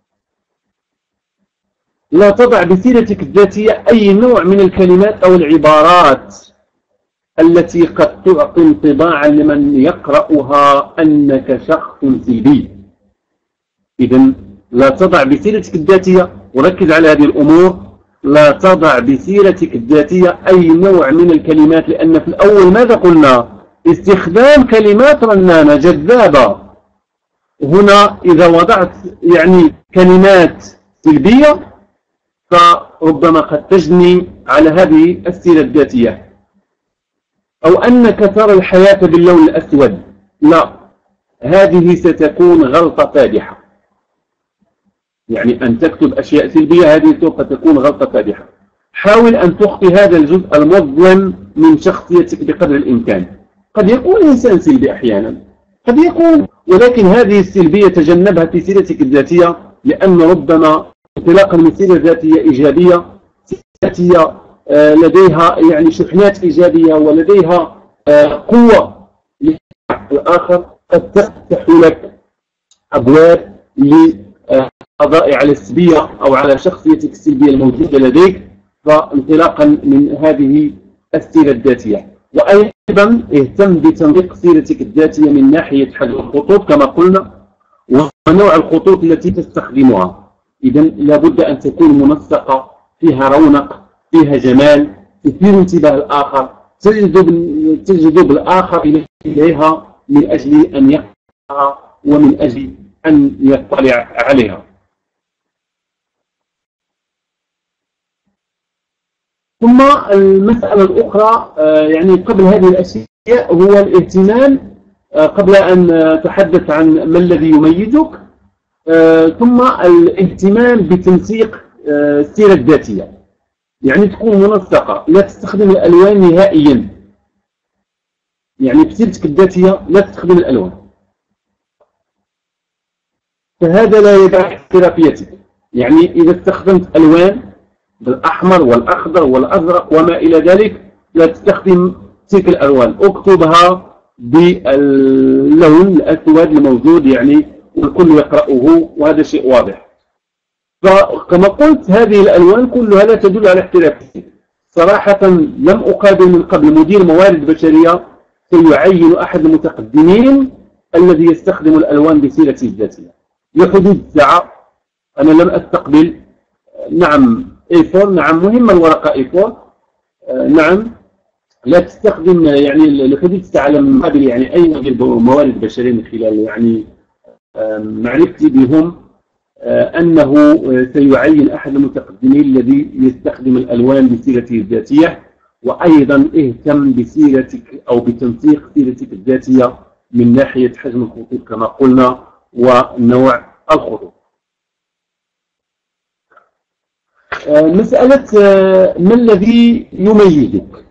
لا تضع بسيرتك الذاتية أي نوع من الكلمات أو العبارات التي قد تعطي انطباعا لمن يقرأها أنك شخص سلبي. إذن لا تضع بسيرتك الذاتية، وركز على هذه الأمور، لا تضع بسيرتك الذاتية أي نوع من الكلمات، لأن في الأول ماذا قلنا؟ استخدام كلمات رنانة جذابة. هنا إذا وضعت يعني كلمات سلبية فربما قد تجني على هذه السيرة الذاتية. أو أنك ترى الحياة باللون الأسود، لا، هذه ستكون غلطة فادحة. يعني أن تكتب أشياء سلبية هذه سوف تكون غلطة فادحة. حاول أن تخفي هذا الجزء المظلم من شخصيتك بقدر الإمكان. قد يكون الإنسان سلبي أحيانا، قد يكون، ولكن هذه السلبية تجنبها في سيرتك الذاتية، لأن ربما انطلاقا من سيرة ذاتية إيجابية، ذاتية لديها يعني شحنات إيجابية ولديها قوة للآخر، قد تفتح لك أبواب لقضاء على السلبية أو على شخصيتك السلبية الموجودة لديك، فانطلاقا من هذه السيرة الذاتية. وأيضا اهتم بتنظيف سيرتك الذاتية من ناحية حجم الخطوط كما قلنا ونوع الخطوط التي تستخدمها. إذن لابد أن تكون منسقة، فيها رونق، فيها جمال، تثير انتباه الآخر، تجذب الآخر إليها من أجل أن يقرأ ومن أجل أن يطلع عليها. ثم المسألة الأخرى يعني قبل هذه الأشياء هو الاهتمام قبل أن أتحدث عن ما الذي يميزك، ثم الاهتمام بتنسيق السيرة الذاتية، يعني تكون منسقة، لا تستخدم الألوان نهائيا، يعني في سيرتك الذاتية لا تستخدم الألوان، فهذا لا يدع احترافيتك. يعني إذا استخدمت ألوان بالأحمر والأخضر والأزرق وما إلى ذلك لا تستخدم تلك الألوان، اكتبها باللون الأسود الموجود يعني والكل يقرأه، وهذا شيء واضح. فكما قلت هذه الألوان كلها لا تدل على احترافية. صراحة لم أقابل من قبل مدير موارد بشرية سيعين أحد المتقدمين الذي يستخدم الألوان بسيرته الذاتية. لحدود الساعة أنا لم أستقبل. نعم A4، نعم مهمة الورقة A4، نعم لا تستخدم يعني لحدود الساعة لم أقابل يعني أي مدير موارد بشرية من خلال يعني معرفتي بهم أنه سيعين أحد المتقدمين الذي يستخدم الألوان بسيرته الذاتية. وأيضا اهتم بسيرتك أو بتنسيق سيرتك الذاتية من ناحية حجم الخطوط كما قلنا ونوع الخطوط. مسألة ما الذي يميزك؟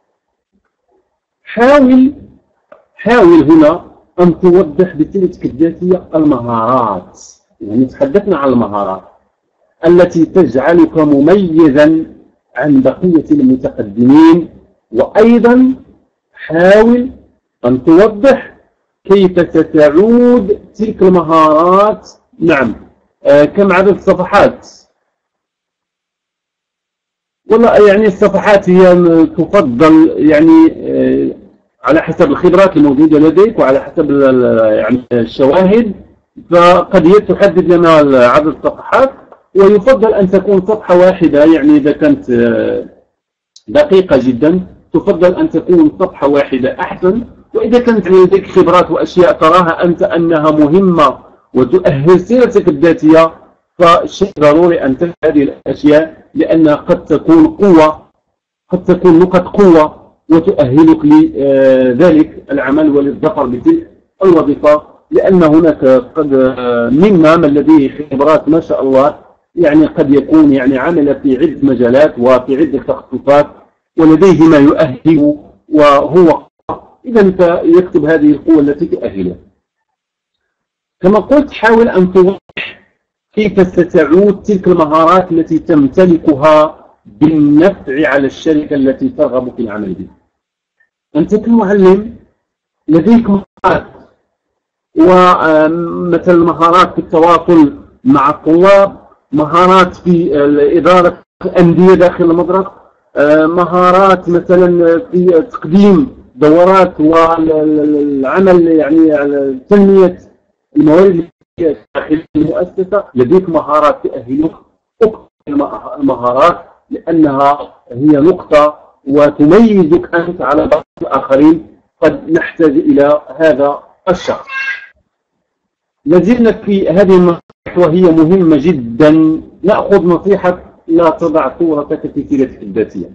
حاول هنا أن توضح بسيرتك الذاتية المهارات، يعني تحدثنا عن المهارات التي تجعلك مميزا عن بقية المتقدمين، وأيضا حاول أن توضح كيف ستعود تلك المهارات. نعم كم عدد الصفحات؟ والله يعني الصفحات هي تفضل يعني على حسب الخبرات الموجودة لديك وعلى حسب يعني الشواهد، فقد تحدد لنا عدد الصفحات، ويفضل أن تكون صفحة واحدة. يعني إذا كانت دقيقة جدا تفضل أن تكون صفحة واحدة أحسن، وإذا كانت لديك خبرات وأشياء تراها أنت أنها مهمة وتؤهل سيرتك الذاتية فالشيء ضروري أن تفعل هذه الأشياء، لأنها قد تكون قوة، قد تكون نقط قوة وتؤهلك لذلك العمل وللظفر بتلك الوظيفة. لأن هناك قد منا من لديه خبرات ما شاء الله، يعني قد يكون يعني عمل في عدة مجالات وفي عدة تخصصات ولديه ما يؤهله وهو إذا فيكتب هذه القوة التي تؤهله. كما قلت حاول أن توضح كيف ستعود تلك المهارات التي تمتلكها بالنفع على الشركة التي ترغب في العمل بها. أنت كمعلم لديك مهارات، ومثل مهارات في التواصل مع الطلاب، مهارات في إدارة الأندية داخل المدرسة، مهارات مثلا في تقديم دورات والعمل يعني على تنمية الموارد داخل المؤسسة. لديك مهارات تؤهلك، المهارات لأنها هي نقطة وتميزك أنت على بعض الآخرين. قد نحتاج إلى هذا الشخص. لازلنا في هذه النصيحة وهي مهمة جدا. نأخذ نصيحة لا تضع صورتك في سيرتك الذاتية.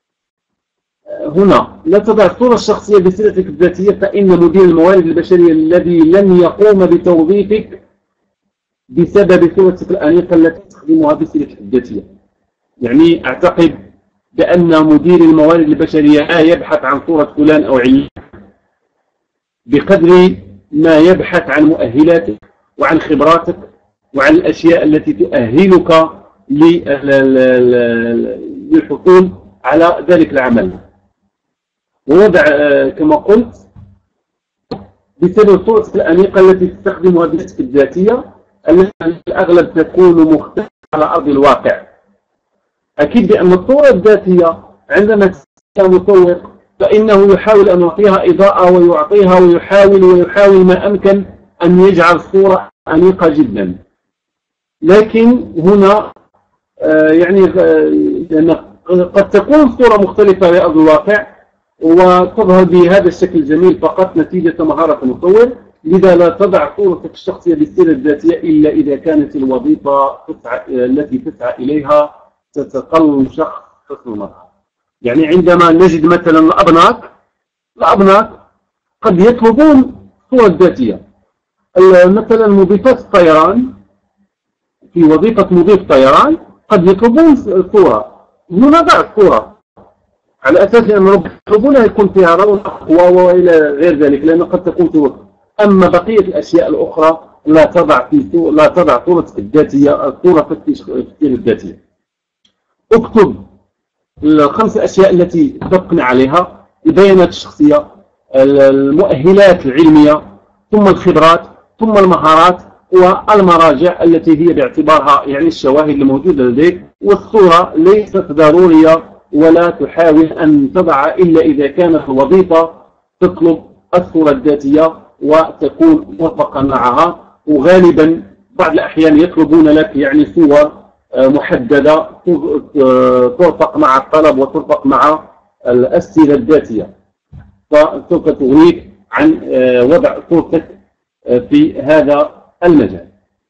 هنا لا تضع الصورة الشخصية بسيرتك الذاتية، فإن مدير الموارد البشرية الذي لن يقوم بتوظيفك بسبب صورتك الأنيقة التي تستخدمها بسيرتك الذاتية. يعني أعتقد بأن مدير الموارد البشرية لا يبحث عن صورة فلان أو علان بقدر ما يبحث عن مؤهلاتك وعن خبراتك وعن الأشياء التي تؤهلك للحصول على ذلك العمل. ووضع كما قلت بسبب صورتك الأنيقة التي تستخدمها بنفسك الذاتية التي الأغلب تكون مختلفة على أرض الواقع. أكيد بأن الصورة الذاتية عندما تسوق فإنه يحاول أن يعطيها إضاءة ويعطيها ويحاول ما أمكن أن يجعل الصورة أنيقة جدا. لكن هنا يعني قد تكون الصورة مختلفة على أرض الواقع وتظهر بهذا الشكل الجميل فقط نتيجة مهارة المصور. لذا لا تضع صورتك الشخصية بالسيرة الذاتية إلا إذا كانت الوظيفة التي تسعى إليها تتطلب شخص حسن المظهر. يعني عندما نجد مثلا الأبناك قد يطلبون الصورة الذاتية. مثلا مضيفات الطيران، في وظيفة مضيف طيران قد يطلبون صورة، هنا ضع الصورة على أساس أن يطلبونها يكون فيها لون أقوى وإلى غير ذلك، لأن قد تكون صورة. أما بقية الأشياء الأخرى لا تضع صورة الذاتية، صورة تفسير الذاتية. اكتب ال5 أشياء التي تقنع عليها: البيانات الشخصية، المؤهلات العلمية، ثم الخبرات، ثم المهارات، والمراجع التي هي باعتبارها يعني الشواهد الموجودة لديك. والصورة ليست ضرورية ولا تحاول أن تضع إلا إذا كانت الوظيفة تطلب الصورة الذاتية وتكون موفقا معها. وغالبا بعض الأحيان يطلبون لك يعني صور محددة ترفق مع الطلب وترفق مع الأسئلة الذاتية، فسوف تغنيك عن وضع صورتك في هذا المجال.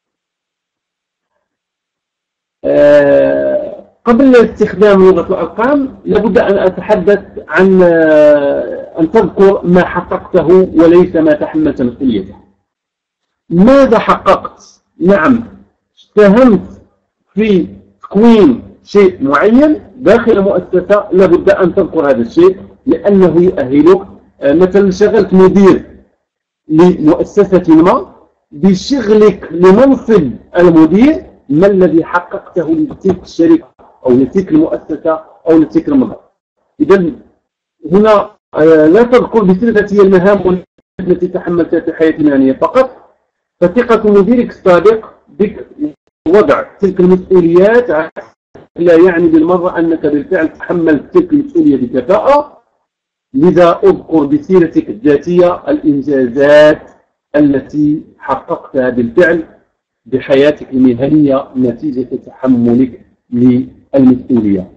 قبل استخدام لغة الأرقام لابد أن أتحدث عن أن تذكر ما حققته وليس ما تحملت مسؤوليته. ماذا حققت؟ نعم، ساهمت في تكوين شيء معين داخل مؤسسة، لابد أن تذكر هذا الشيء لأنه يؤهلك. مثلا شغلت مدير لمؤسسة ما، بشغلك لمنصب المدير ما الذي حققته لتلك الشركة أو لتلك المؤسسة أو لتلك المنظمة. إذا هنا لا تذكر بصفة هي المهام التي تحملتها في حياتي المهنية فقط، فثقة مديرك السابق بك وضع تلك المسؤوليات لا يعني بالمرة أنك بالفعل تحملت تلك المسؤولية بكفاءة. لذا أذكر بسيرتك الذاتية الإنجازات التي حققتها بالفعل بحياتك المهنية نتيجة تحملك للمسؤولية.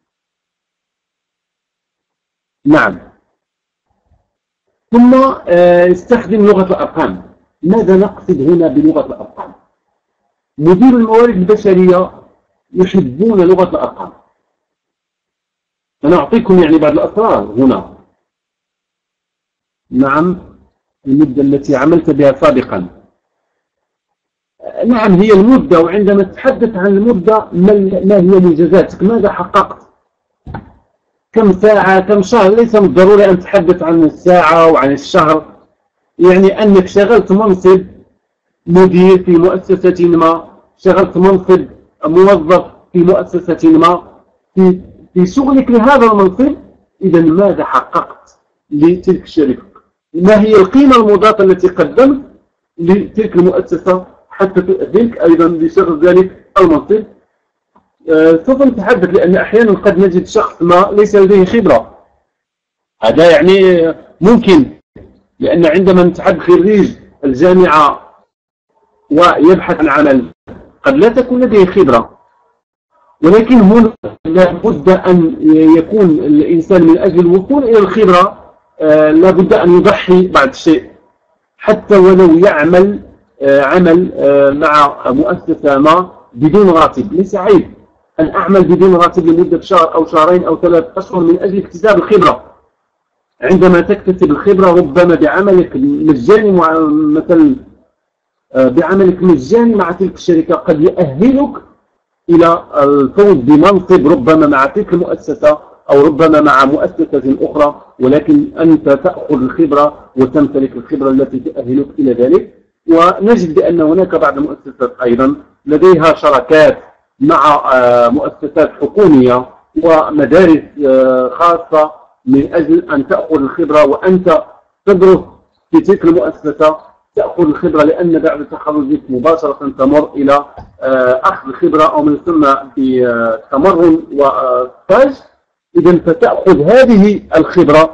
نعم. ثم استخدم لغة الأرقام. ماذا نقصد هنا بلغة الأرقام؟ مدير الموارد البشرية يحبون لغة الأرقام. أنا أعطيكم يعني بعض الأسرار هنا. نعم، المدة التي عملت بها سابقا. نعم، هي المدة، وعندما تتحدث عن المدة ما هي منجزاتك؟ ماذا حققت؟ كم ساعة؟ كم شهر؟ ليس من الضروري أن تتحدث عن الساعة وعن الشهر، يعني أنك شغلت منصب مدير في مؤسسة ما، شغلت منصب موظف في مؤسسة ما، في شغلك لهذا المنصب. إذا ماذا حققت لتلك الشركة؟ ما هي القيمة المضافة التي قدمت لتلك المؤسسة حتى تؤهلك أيضا لشغل ذلك المنصب؟ سوف نتحدث، لأن أحيانا قد نجد شخص ما ليس لديه خبرة. هذا يعني ممكن، لأن عندما نتحدث خريج الجامعة ويبحث عن عمل قد لا تكون لديه خبرة، ولكن هنا لابد أن يكون الإنسان من أجل الوصول إلى الخبرة لابد أن يضحي بعض الشيء، حتى ولو يعمل عمل مع مؤسسة ما بدون راتب. ليس عيب أن أعمل بدون راتب لمدة شهر أو شهرين أو 3 أشهر من أجل اكتساب الخبرة. عندما تكتسب الخبرة ربما بعملك مجاني مثلا بعملك مجاني مع تلك الشركة قد يؤهلك إلى الفوز بمنصب ربما مع تلك المؤسسة أو ربما مع مؤسسة أخرى، ولكن أنت تأخذ الخبرة وتمتلك الخبرة التي تؤهلك إلى ذلك. ونجد بأن هناك بعض المؤسسات أيضا لديها شراكات مع مؤسسات حكومية ومدارس خاصة من أجل أن تأخذ الخبرة، وأنت تدرس في تلك المؤسسة تأخذ الخبرة، لأن بعد تخرجك مباشرة تمر إلى أخذ الخبرة أو ما يسمى بتمرن وستاج. إذا فتأخذ هذه الخبرة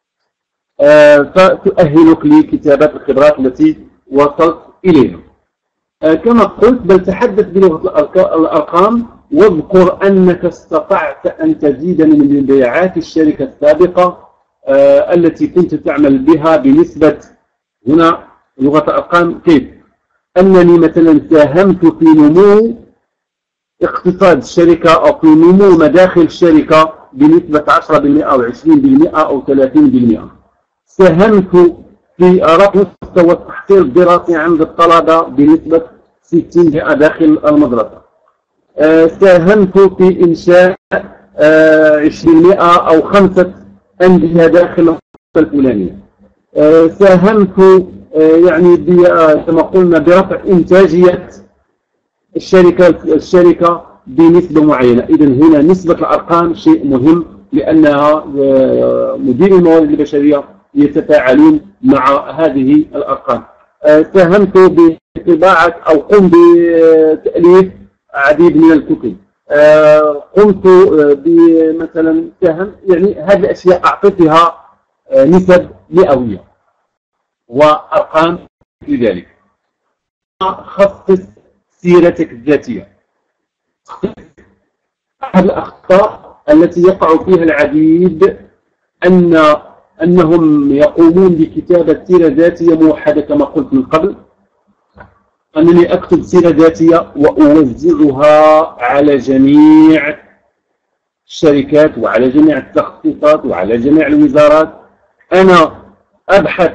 فتؤهلك لكتابة الخبرات التي وصلت إليها. كما قلت بل تحدث بلغة الأرقام، واذكر أنك استطعت أن تزيد من مبيعات الشركة السابقة التي كنت تعمل بها بنسبة، هنا لغة الأرقام كيف؟ أنني مثلا ساهمت في نمو اقتصاد الشركة أو في نمو مداخل الشركة بنسبة 10% أو 20% أو 30%. ساهمت في رفع مستوى التحصيل الدراسي عند الطلبة بنسبة 60% داخل المدرسة. ساهمت في إنشاء 20 أو 5 أندية داخل المدرسة الفلانية. ساهمت يعني كما قلنا برفع إنتاجية الشركة بنسبة معينة. إذن هنا نسبة الأرقام شيء مهم، لأنها مدير الموارد البشرية يتفاعلون مع هذه الأرقام. ساهمت بطباعة أو قمت بتأليف عديد من الكتب. قمت بمثلا يعني هذه الأشياء أعطيتها نسب مئوية وأرقام لذلك. خصص سيرتك الذاتية. أحد الأخطاء التي يقع فيها العديد أنهم يقومون بكتابة سيرة ذاتية موحدة كما قلت من قبل، أنني أكتب سيرة ذاتية وأوزعها على جميع الشركات وعلى جميع التخصصات وعلى جميع الوزارات. أنا أبحث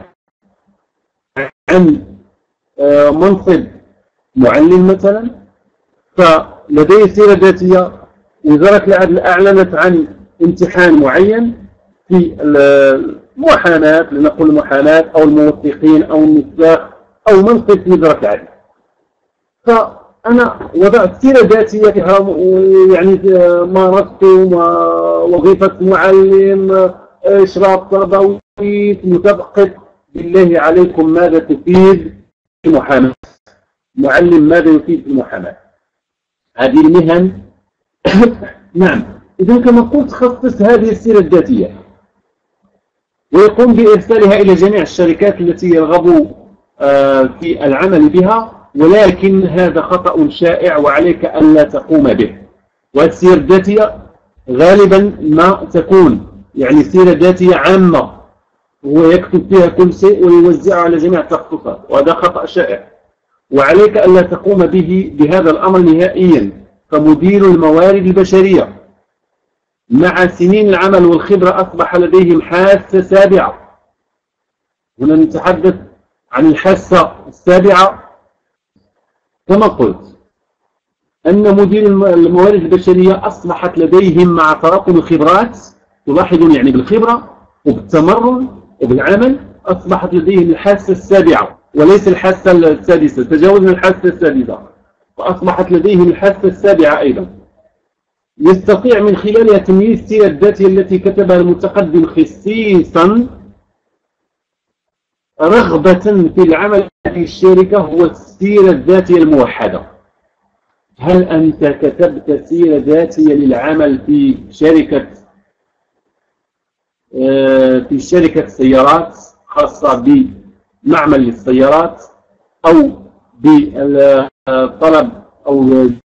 عن منصب معلم مثلا، فلدي سيرة ذاتية، وزارة العدل أعلنت عن امتحان معين في المحاماة، لنقول المحاماة أو الموثقين أو النساخ أو منصب في وزارة العدل، فأنا وضعت سيرة ذاتية يعني مارست وظيفة معلم، إشراف تربوي، متفقد. بالله عليكم ماذا تفيد في المحاماة؟ معلم ماذا يفيد في المحاماة؟ هذه المهن. نعم. إذا كما قلت خصص هذه السيرة الذاتية ويقوم بإرسالها إلى جميع الشركات التي يرغبوا في العمل بها، ولكن هذا خطأ شائع وعليك ألا تقوم به. والسيرة الذاتية غالبا ما تكون يعني سيرة ذاتية عامة، هو يكتب فيها كل شيء ويوزعها على جميع التخصصات، وهذا خطأ شائع وعليك ألا تقوم به بهذا الأمر نهائيا. فمدير الموارد البشرية مع سنين العمل والخبرة أصبح لديهم حاسة سابعة. هنا نتحدث عن الحاسة السابعة. كما قلت أن مدير الموارد البشرية أصبحت لديهم مع تراكم الخبرات، تلاحظون يعني بالخبرة وبالتمرن وبالعمل، أصبحت لديهم الحاسة السابعة وليس الحاسة السادسة. تجاوزنا الحاسة السادسة وأصبحت لديهم الحاسة السابعة أيضا. يستطيع من خلالها تمييز السيرة الذاتية التي كتبها المتقدم خصيصا رغبة في العمل في الشركة هو السيرة الذاتية الموحدة. هل أنت كتبت سيرة ذاتية للعمل في شركة سيارات خاصة بمعمل للسيارات، أو بطلب أو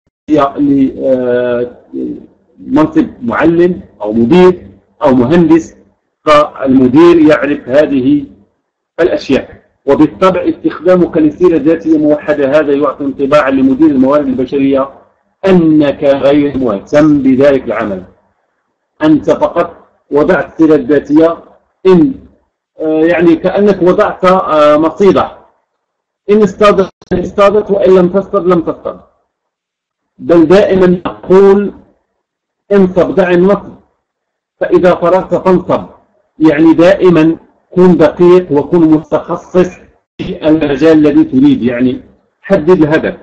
لمنصب معلم أو مدير أو مهندس؟ فالمدير يعرف هذه الأشياء، وبالطبع استخدامك لسيرة ذاتية موحدة هذا يعطي انطباعا لمدير الموارد البشرية أنك غير مهتم بذلك العمل. أنت فقط وضعت سيرة ذاتية يعني كأنك وضعت مصيدة، إن اصطادت وإن لم تصطد لم تصطد. بل دائما نقول انصب، دع النصب فإذا فرغت فانصب. يعني دائما كن دقيق وكن متخصص في المجال الذي تريد، يعني حدد الهدف.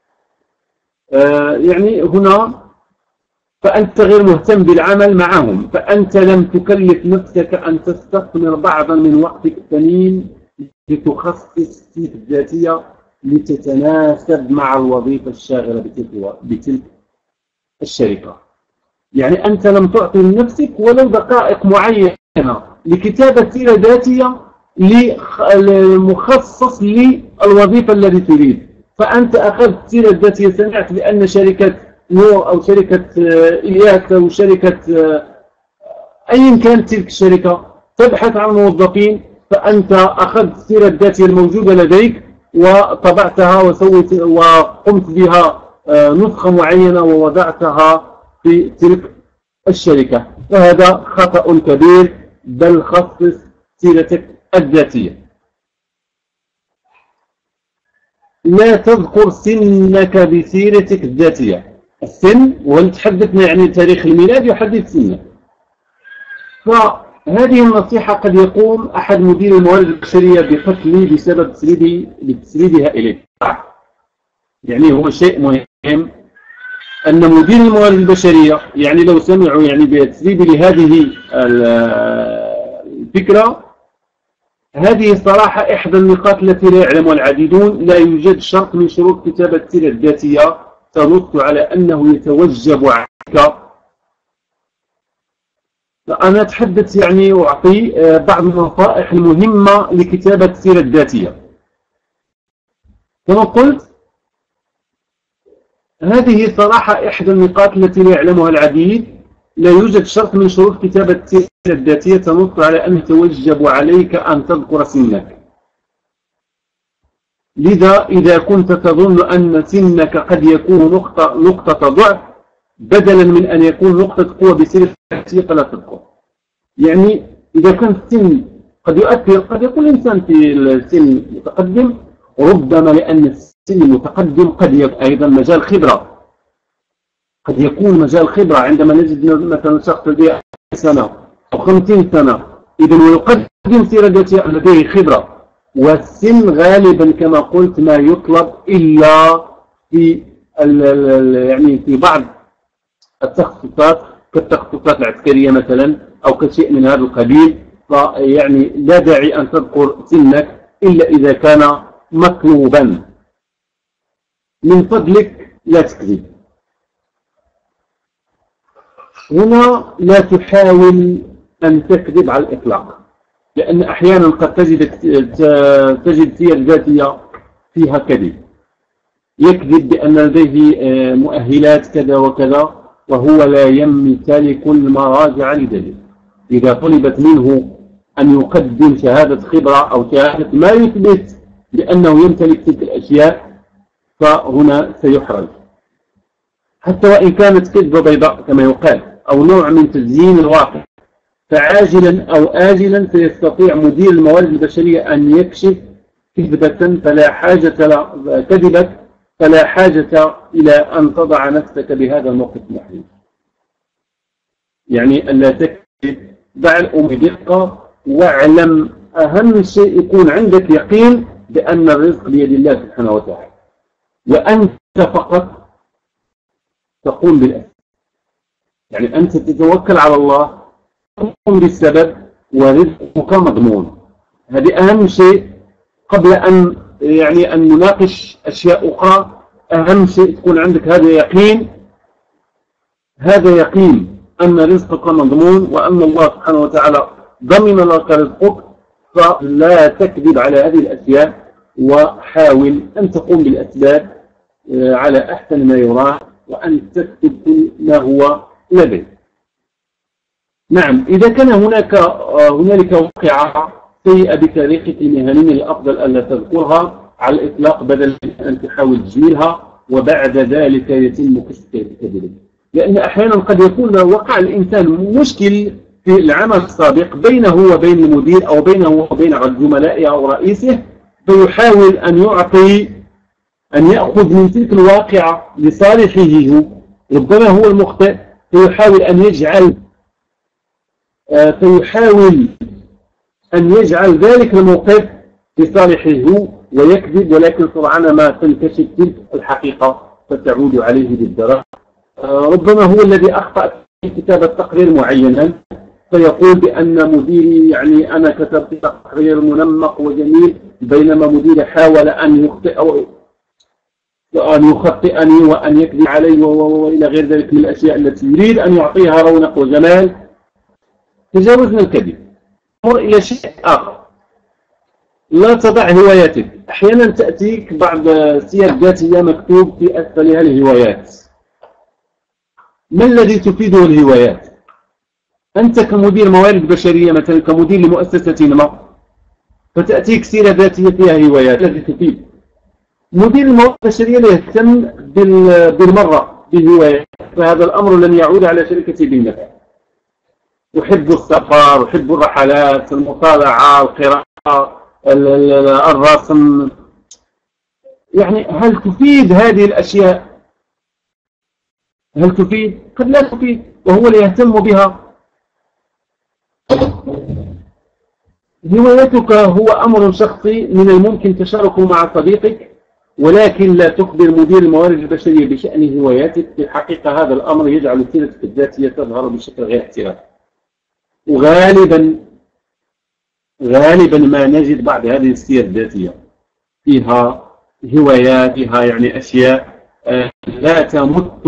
يعني هنا فأنت غير مهتم بالعمل معهم، فأنت لم تكلف نفسك أن تستثمر بعضا من وقتك الثمين لتخصص السيرة الذاتية لتتناسب مع الوظيفة الشاغرة بتلك الشركة. يعني أنت لم تعطي لنفسك ولو دقائق معينة لكتابة سيرة ذاتية مخصص للوظيفة التي تريد. فأنت أخذت سيرة ذاتية، سمعت بأن شركة نور أو شركة إلياس أو شركة أي كانت تلك الشركة تبحث عن موظفين، فأنت أخذت السيرة الذاتية الموجودة لديك وطبعتها وقمت بها نسخة معينة ووضعتها في تلك الشركة، وهذا خطأ كبير. بل خصص سيرتك الذاتية. لا تذكر سنك بسيرتك الذاتية. السن ونتحدثنا يعني تاريخ الميلاد يحدد سنك. فهذه النصيحة قد يقوم أحد مدير الموارد البشرية بقتلي بسبب تسريبها إليه. يعني هو شيء مهم أن مدير الموارد البشرية يعني لو سمعوا يعني بتسريب لهذه الفكرة، هذه صراحة إحدى النقاط التي لا يعلمها العديدون. لا يوجد شرط من شروط كتابة السيرة الذاتية تنص على أنه يتوجب عليك. أنا أتحدث يعني وأعطي بعض النصائح المهمة لكتابة السيرة الذاتية. كما قلت، هذه صراحة إحدى النقاط التي لا يعلمها العديد. لا يوجد شرط من شروط كتابة السيرة الذاتية تنص على أن يتوجب عليك أن تذكر سنك. لذا إذا كنت تظن أن سنك قد يكون نقطة ضعف بدلا من أن يكون نقطة قوة بسيرة الذاتية فلا تذكر. يعني إذا كان السن قد يؤثر، قد يكون الإنسان في السن متقدم، ربما لأن السن المتقدم قد يكون أيضا مجال خبرة. قد يكون مجال خبرة عندما نجد مثلا شخص لديه 100 سنة أو 50 سنة، إذن ويقدم سيرة ذاتية لديه خبرة. والسن غالبا كما قلت ما يطلب إلا في يعني في بعض التخصصات كالتخصصات العسكرية مثلا أو كشيء من هذا القبيل. فيعني لا داعي أن تذكر سنك إلا إذا كان مطلوبا. من فضلك لا تكذب. هنا لا تحاول أن تكذب على الإطلاق، لأن أحيانا قد تجد سير ذاتية فيها كذب. يكذب بأن لديه مؤهلات كذا وكذا وهو لا يمتلك المراجع لذلك. إذا طلبت منه أن يقدم شهادة خبرة أو شهادة ما يثبت بأنه يمتلك تلك الأشياء فهنا سيحرج، حتى وإن كانت كذبة بيضاء كما يقال أو نوع من تزيين الواقع. فعاجلا أو آجلا سيستطيع مدير الموارد البشرية أن يكشف كذبة فلا حاجة إلى أن تضع نفسك بهذا الموقف المحرج. يعني أن لا تكذب. دع الأمور دقة، واعلم أهم شيء يكون عندك يقين بأن الرزق بيد الله سبحانه وتعالى، وأنت فقط تقوم بالأسباب. يعني أنت تتوكل على الله، تقوم بالسبب، ورزقك مضمون. هذه أهم شيء. قبل أن نناقش أشياء أخرى، أهم شيء تكون عندك هذا يقين أن رزقك مضمون وأن الله سبحانه وتعالى ضمن لك رزقك. فلا تكذب على هذه الأشياء، وحاول أن تقوم بالأسباب على أحسن ما يرام، وأن تكتب كل ما هو لديك. نعم، إذا كان هنالك واقعة سيئة بتاريخك المهني، الأفضل ألا تذكرها على الإطلاق بدل من أن تحاول تجميلها وبعد ذلك يتم كشف كذبك. لأن أحيانا قد يكون وقع الإنسان مشكل في العمل السابق بينه وبين المدير أو بينه وبين زملائه أو رئيسه، فيحاول أن يأخذ من تلك الواقعة لصالحه هو، ربما هو المخطئ، فيحاول أن يجعل ذلك الموقف لصالحه هو ويكذب، ولكن سرعان ما تنكشف تلك الحقيقة فتعود عليه بالضرر. ربما هو الذي أخطأ في كتابة تقرير معينا، فيقول بأن مديري يعني أنا كتبت تقرير منمق وجميل، بينما مديري حاول أن يخطئني وأن يكذب علي وإلى غير ذلك من الأشياء التي يريد أن يعطيها رونق وجمال. تجاوزنا الكذب. مر إلى شيء آخر. لا تضع هواياتك. أحيانا تأتيك بعض سير ذاتية مكتوب في أسفلها الهوايات. ما الذي تفيده الهوايات؟ أنت كمدير موارد بشرية مثلا، كمدير لمؤسسة ما، فتأتيك سيرة ذاتية فيها هوايات التي تفيد. مدير الموارد البشرية لا يهتم بالمرة في الهوايات فهذا الأمر لن يعود على شركتي بالنفع. أحب السفر، أحب الرحلات، المطالعة، القراءة، الرسم. يعني هل تفيد هذه الأشياء؟ هل تفيد؟ قد لا تفيد، وهو اللي يهتم بها. هوايتك هو أمر شخصي من الممكن تشاركه مع صديقك، ولكن لا تخبر مدير الموارد البشرية بشأن هواياتك. في الحقيقة هذا الأمر يجعل سيرتك الذاتية تظهر بشكل غير احترافي. وغالبا ما نجد بعض هذه السير الذاتية فيها هوايات، فيها يعني أشياء لا تمت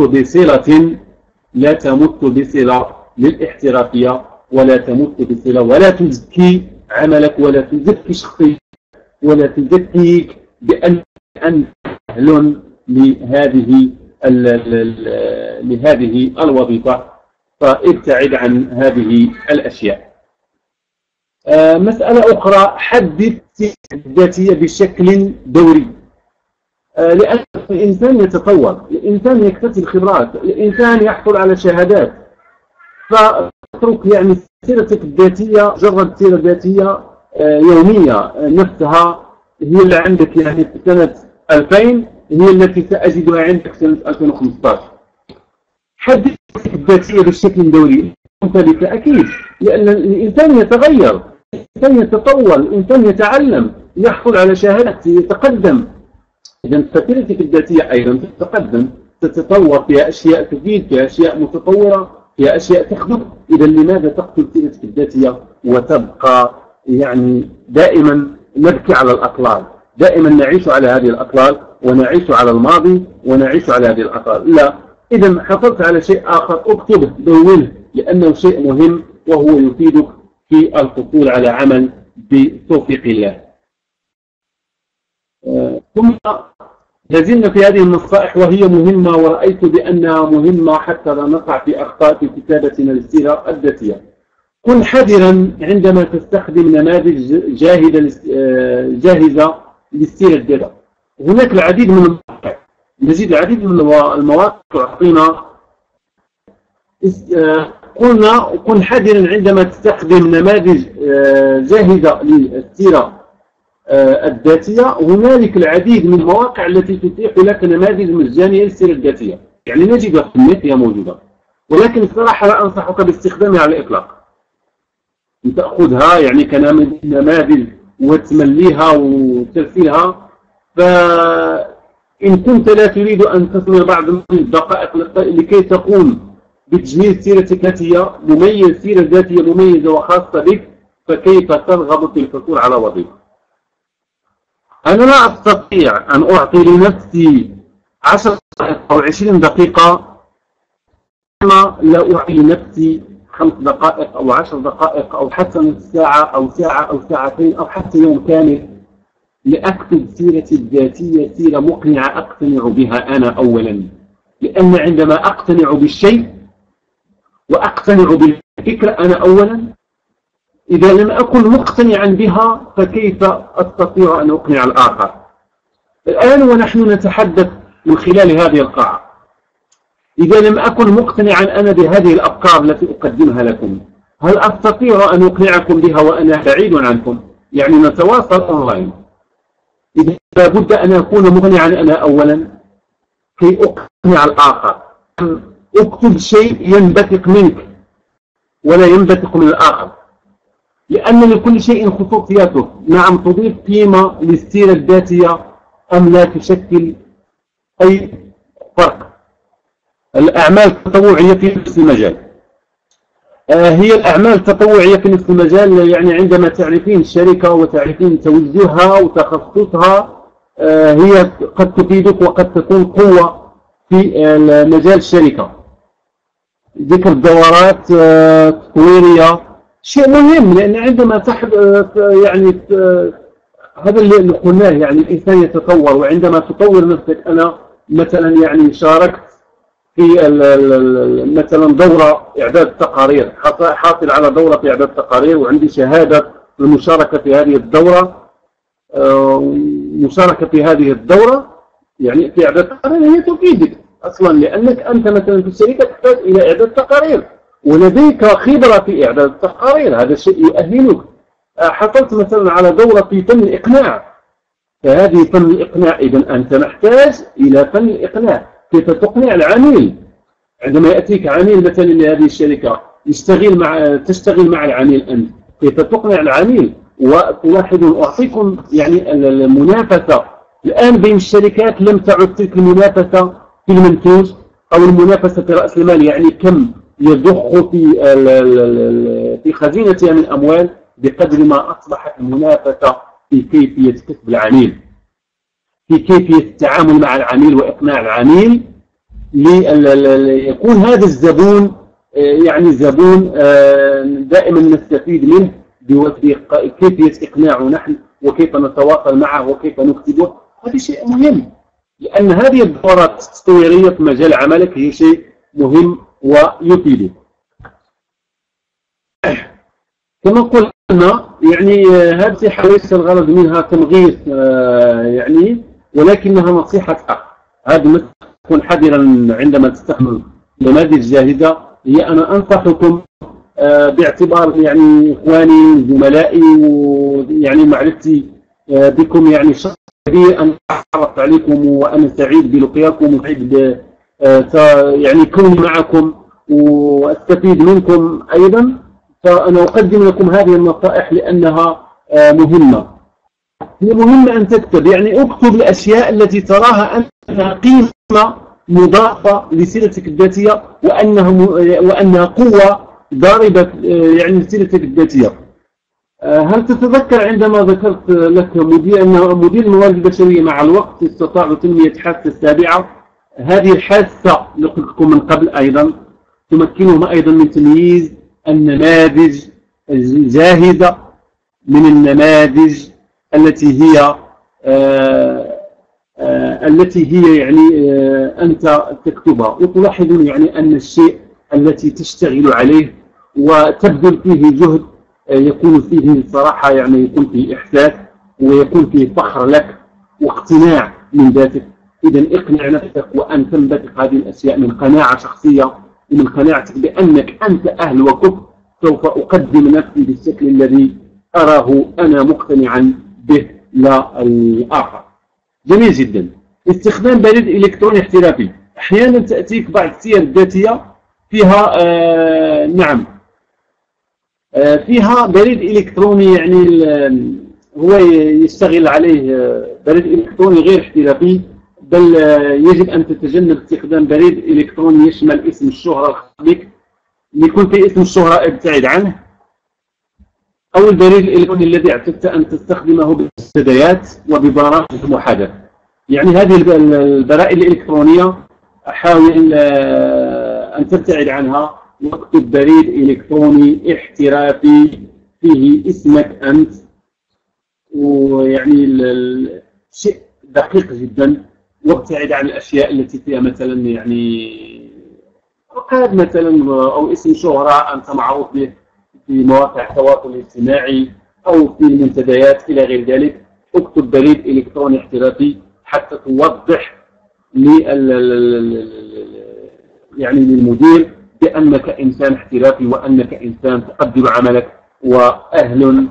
بصلة للاحترافية، ولا تمت بصلة، ولا تزكي عملك، ولا تزكي شخصيتك، ولا تزكيك بأن أنت أهل لهذه الوظيفة. فابتعد عن هذه الأشياء. مسألة أخرى، حدث سيرتك الذاتية بشكل دوري. لأن الإنسان يتطور، الإنسان يكتسب خبرات، الإنسان يحصل على شهادات. فاترك يعني سيرتك الذاتية مجرد سيرة ذاتية يومية نفسها هي اللي عندك يعني في سنة 2000 هي التي سأجدها عندك سنة 2015. حدث سيرتك الذاتية بشكل دوري ذلك أكيد، لأن الإنسان يتغير، الإنسان يتطور، الإنسان يتعلم، يحصل على شهادات، يتقدم. إذا سيرتك الذاتية أيضا تتقدم، تتطور، فيها أشياء تفيد، فيها أشياء متطورة، فيها أشياء تخدم. إذا لماذا تقتل سيرتك الذاتية وتبقى يعني دائما نبكي على الأطلال، دائما نعيش على هذه الأطلال، ونعيش على الماضي، ونعيش على هذه الأطلال؟ لا، إذا حصلت على شيء آخر اكتبه، دونه، لأنه شيء مهم وهو يفيدك في الحصول على عمل بتوفيق الله. ثم لازلنا في هذه النصائح وهي مهمة، ورأيت بأنها مهمة حتى لا نقع في أخطاء في كتابتنا للسيرة الذاتية. كن حذرا عندما تستخدم نماذج جاهزة للسيرة الذاتية. هناك العديد من المواقع، نجد العديد من المواقع تعطينا. قلنا كن حذرا عندما تستخدم نماذج جاهزة للسيرة الذاتية. هنالك العديد من المواقع التي تتيح لك نماذج مجانية للسيرة الذاتية، يعني نجدها في النت، هي موجودة، ولكن الصراحة لا أنصحك باستخدامها على الإطلاق. تأخذها يعني كنماذج وتمليها وترسلها. فإن كنت لا تريد أن تصل بعض الدقائق لكي تقوم بتجميل سيرتك الذاتية مميز، سيرة ذاتية مميزة وخاصة بك، فكيف ترغب في الحصول على وظيفة؟ أنا لا أستطيع أن أعطي لنفسي 10 أو 20 دقيقة، أما لا أعطي لنفسي 5 دقائق أو 10 دقائق أو حتى نصف ساعة أو ساعة أو ساعتين أو حتى يوم كامل لأكتب سيرتي الذاتية سيرة مقنعة أقتنع بها أنا أولا. لأن عندما أقتنع بالشيء وأقتنع بالفكرة أنا أولا، إذا لم أكن مقتنعا بها فكيف أستطيع أن أقنع الآخر؟ الآن ونحن نتحدث من خلال هذه القاعة، إذا لم أكن مقتنعا أنا بهذه الأفكار التي أقدمها لكم، هل أستطيع أن أقنعكم بها وأنا بعيد عنكم؟ يعني نتواصل أونلاين. إذا لابد أن أكون مقنعا أنا أولا كي أقنع الآخر. اكتب شيء ينبثق منك ولا ينبثق من الآخر، لأن لكل شيء خصوصياته. نعم تضيف قيمة للسيرة الذاتية أم لا تشكل أي فرق. الأعمال التطوعية في نفس المجال، هي الأعمال التطوعية في نفس المجال، يعني عندما تعرفين الشركة وتعرفين توجهها وتخصصها هي قد تفيدك وقد تكون قوة في مجال الشركة. ذكر الدورات التطويرية شيء مهم، لأن عندما يعني هذا اللي قلناه، يعني الإنسان يتطور، وعندما تطور نفسك. أنا مثلا يعني شاركت في مثلا دورة إعداد تقارير، حاصل على دورة في إعداد تقارير، وعندي شهادة المشاركة في هذه الدورة. مشاركة في هذه الدورة يعني في إعداد تقارير هي تفيدك. أصلا، لأنك أنت مثلا في الشركة تحتاج إلى إعداد تقارير ولديك خبرة في إعداد التقارير، هذا الشيء يؤهلك. حصلت مثلا على دورة في فن الإقناع، فهذه فن الإقناع، إذا أنت محتاج إلى فن الإقناع، كيف تقنع العميل عندما يأتيك عميل مثلا لهذه الشركة تشتغل مع العميل أنت، كيف تقنع العميل. وتلاحظون أعطيكم يعني المنافسة الآن بين الشركات لم تعد تلك المنافسة في المنتوج أو المنافسة في رأس المال، يعني كم يضخ في خزينتها من أموال، بقدر ما أصبحت المنافسة في كيفية كسب العميل، في كيفية التعامل مع العميل وإقناع العميل ليكون هذا الزبون يعني زبون دائما نستفيد منه بكيفية إقناعه نحن، وكيف نتواصل معه وكيف نكتبه. هذا شيء مهم، لأن هذه الدورات التطويرية في مجال عملك هي شيء مهم ويفيدك. كما قلنا يعني هذه حوادث الغرض منها تمغيث يعني، ولكنها نصيحة حق. هذا تكون حذرا عندما تستعمل نماذج جاهزة. هي أنا أنصحكم باعتبار يعني إخواني زملائي ويعني معرفتي بكم يعني شرف كبير أن أتعرف عليكم، وأنا سعيد بلقياكم وسعيد يعني كوني معكم وأستفيد منكم أيضا. فأنا أقدم لكم هذه النصائح لأنها مهمة. هي مهمة أن تكتب، يعني اكتب الأشياء التي تراها أنها قيمة مضافة لسيرتك الذاتية وأنها قوة ضاربة يعني لسيرتك الذاتية. هل تتذكر عندما ذكرت لك أن مدير الموارد البشرية مع الوقت استطاع تنمية حاسة السابعة؟ هذه الحاسة اللي قلت لكم من قبل أيضا تمكنهم أيضا من تمييز النماذج الجاهزة من النماذج التي هي يعني أنت تكتبها. وتلاحظون يعني أن الشيء التي تشتغل عليه وتبذل فيه جهد يكون فيه صراحة، يعني يكون فيه إحساس ويكون فيه فخر لك واقتناع من ذاتك. إذا اقنع نفسك وأن تنبثق هذه الأشياء من قناعة شخصية ومن قناعتك بأنك أنت أهل وكفء. سوف أقدم نفسي بالشكل الذي أراه أنا مقتنعا به لا الآخر. جميل جدا. استخدام بريد إلكتروني احترافي. أحيانا تأتيك بعض السير الذاتية فيها فيها بريد إلكتروني، يعني هو يشتغل عليه بريد إلكتروني غير احترافي، بل يجب أن تتجنب استخدام بريد إلكتروني يشمل اسم الشهرة الخاص بك. يكون في اسم الشهرة ابتعد عنه، أو البريد الإلكتروني الذي اعتدت أن تستخدمه بالمنتديات وببرامج المحادثة. يعني هذه البرائد الإلكترونية حاول أن تبتعد عنها، واكتب بريد إلكتروني احترافي فيه اسمك أنت، ويعني شيء دقيق جدا. وابتعد عن الأشياء التي فيها مثلا يعني رقاد مثلا أو اسم شهرة أنت معروف به في مواقع التواصل الاجتماعي أو في المنتديات إلى غير ذلك. اكتب بريد إلكتروني احترافي حتى توضح يعني للمدير بأنك إنسان احترافي وأنك إنسان تقدر عملك وأهل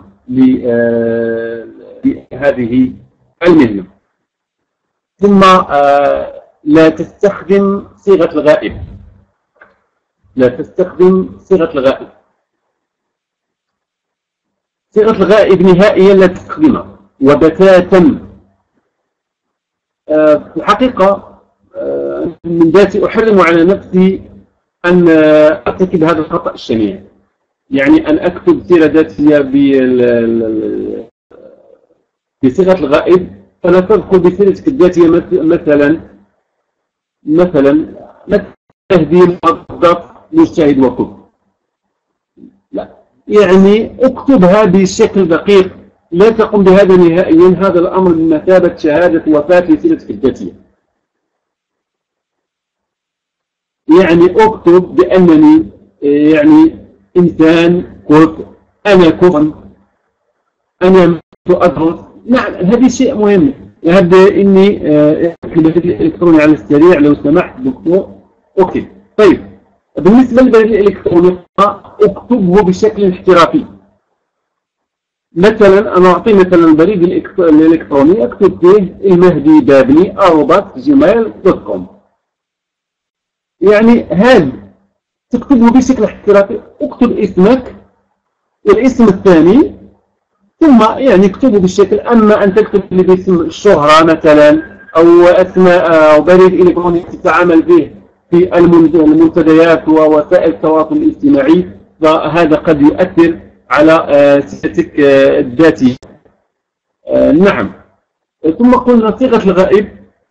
لهذه المهنة. ثم لا تستخدم صيغة الغائب. لا تستخدم صيغة الغائب. صيغة الغائب نهائيا لا تستخدمها وبتاتا. في الحقيقة من ذاتي أحرم على نفسي أن أرتكب هذا الخطأ الشنيع، يعني أن أكتب سيرة ذاتية بصيغة الغائب. فلا تذكر بسيرتك الذاتية مثلا تهدي موظف مجتهد وكفء، لا، يعني اكتبها بشكل دقيق. لا تقم بهذا نهائيا، هذا الأمر بمثابة شهادة وفاة لسيرتك الذاتية. يعني اكتب بأنني يعني إنسان كفء، أنا كفء، أنا أدرس. نعم، هذا شيء مهم. هذا إني البريد الإلكتروني على السريع لو سمحت دكتور. أوكي طيب، بالنسبة للبريد الإلكتروني أكتبه بشكل احترافي. مثلا أنا أعطي مثلا البريد الإلكتروني أكتب فيه المهدي@gmail.com. يعني هذا تكتبه بشكل احترافي، اكتب اسمك والاسم الثاني ثم يعني اكتبه بالشكل. أما أن تكتب باسم الشهرة مثلا أو أسماء أو بريد إلكتروني تتعامل به في المنتديات ووسائل التواصل الاجتماعي، فهذا قد يؤثر على سيرتك الذاتية. نعم. ثم قلنا صيغة الغائب،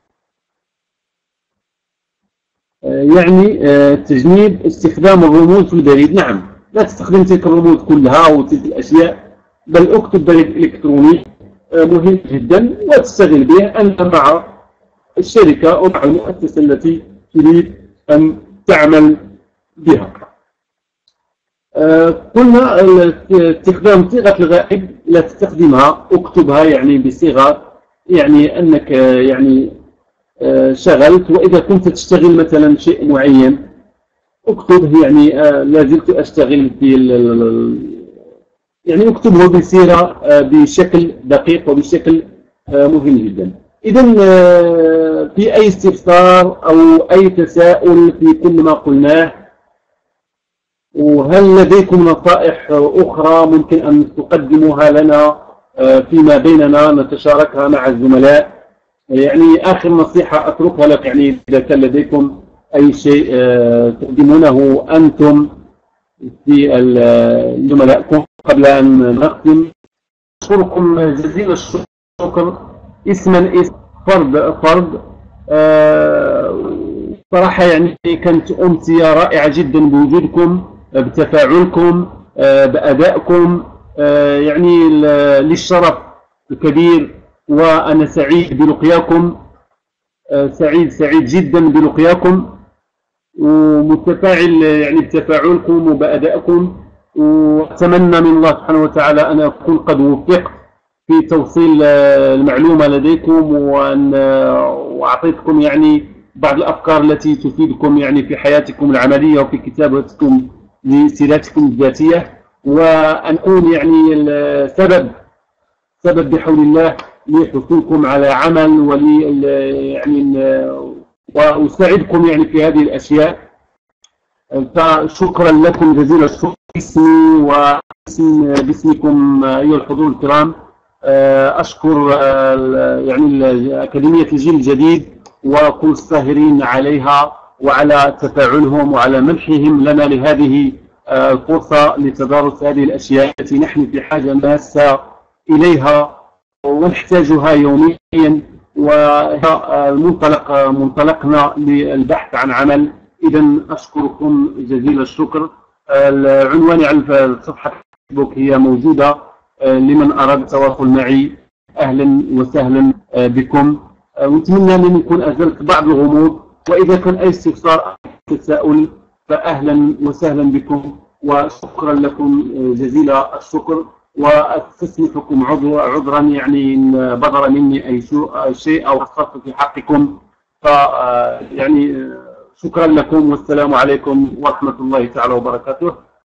يعني تجنيب استخدام الرموز في البريد. نعم، لا تستخدم تلك الرموز كلها وتلك الأشياء، بل اكتب بريد إلكتروني مهم جدا وتشتغل به أنت مع الشركة أو مع المؤسسة التي تريد أن تعمل بها. قلنا استخدام صيغة الغائب لا تستخدمها، اكتبها يعني بصيغة يعني أنك يعني شغلت، وإذا كنت تشتغل مثلا شيء معين اكتب يعني لا زلت أشتغل في يعني اكتبه بصيغة بشكل دقيق وبشكل مهم جدا. إذا في أي استفسار أو أي تساؤل في كل ما قلناه؟ وهل لديكم نصائح أخرى ممكن أن تقدموها لنا فيما بيننا نتشاركها مع الزملاء؟ يعني آخر نصيحة أتركها لك، يعني إذا كان لديكم أي شيء تقدمونه أنتم في زملائكم قبل أن نختم. أشكركم جزيل الشكر اسما فرد. صراحة يعني كانت أمسية رائعة جدا بوجودكم، بتفاعلكم، بأدائكم، يعني للشرف الكبير، وأنا سعيد بلقياكم، سعيد جدا بلقياكم ومتفاعل يعني بتفاعلكم وبأدائكم. وأتمنى من الله سبحانه وتعالى أن أكون قد وفقت في توصيل المعلومة لديكم، وأعطيتكم يعني بعض الأفكار التي تفيدكم يعني في حياتكم العملية وفي كتابتكم لسيرتكم الذاتية، وأن أكون يعني سبب بحول الله لحصولكم على عمل يعني وأساعدكم يعني في هذه الأشياء. فشكرا لكم جزيل الشكر باسمي باسمكم أيها الحضور الكرام. أشكر يعني أكاديمية الجيل الجديد وكل الساهرين عليها وعلى تفاعلهم وعلى منحهم لنا لهذه الفرصة لتدارس هذه الأشياء التي نحن في حاجة ماسة إليها ونحتاجها يوميا، منطلقنا للبحث عن عمل. إذا أشكركم جزيل الشكر. عنواني على صفحة فيسبوك هي موجودة لمن أراد التواصل معي. أهلا وسهلا بكم، ونتمنى أن يكون أزلت بعض الغموض، وإذا كان أي استفسار أو تساؤل فأهلا وسهلا بكم، وشكرا لكم جزيل الشكر. وأستسمحكم عذرا يعني إن بدر مني أي شيء أو قصرت في حقكم، يعني شكرا لكم والسلام عليكم ورحمة الله تعالى وبركاته.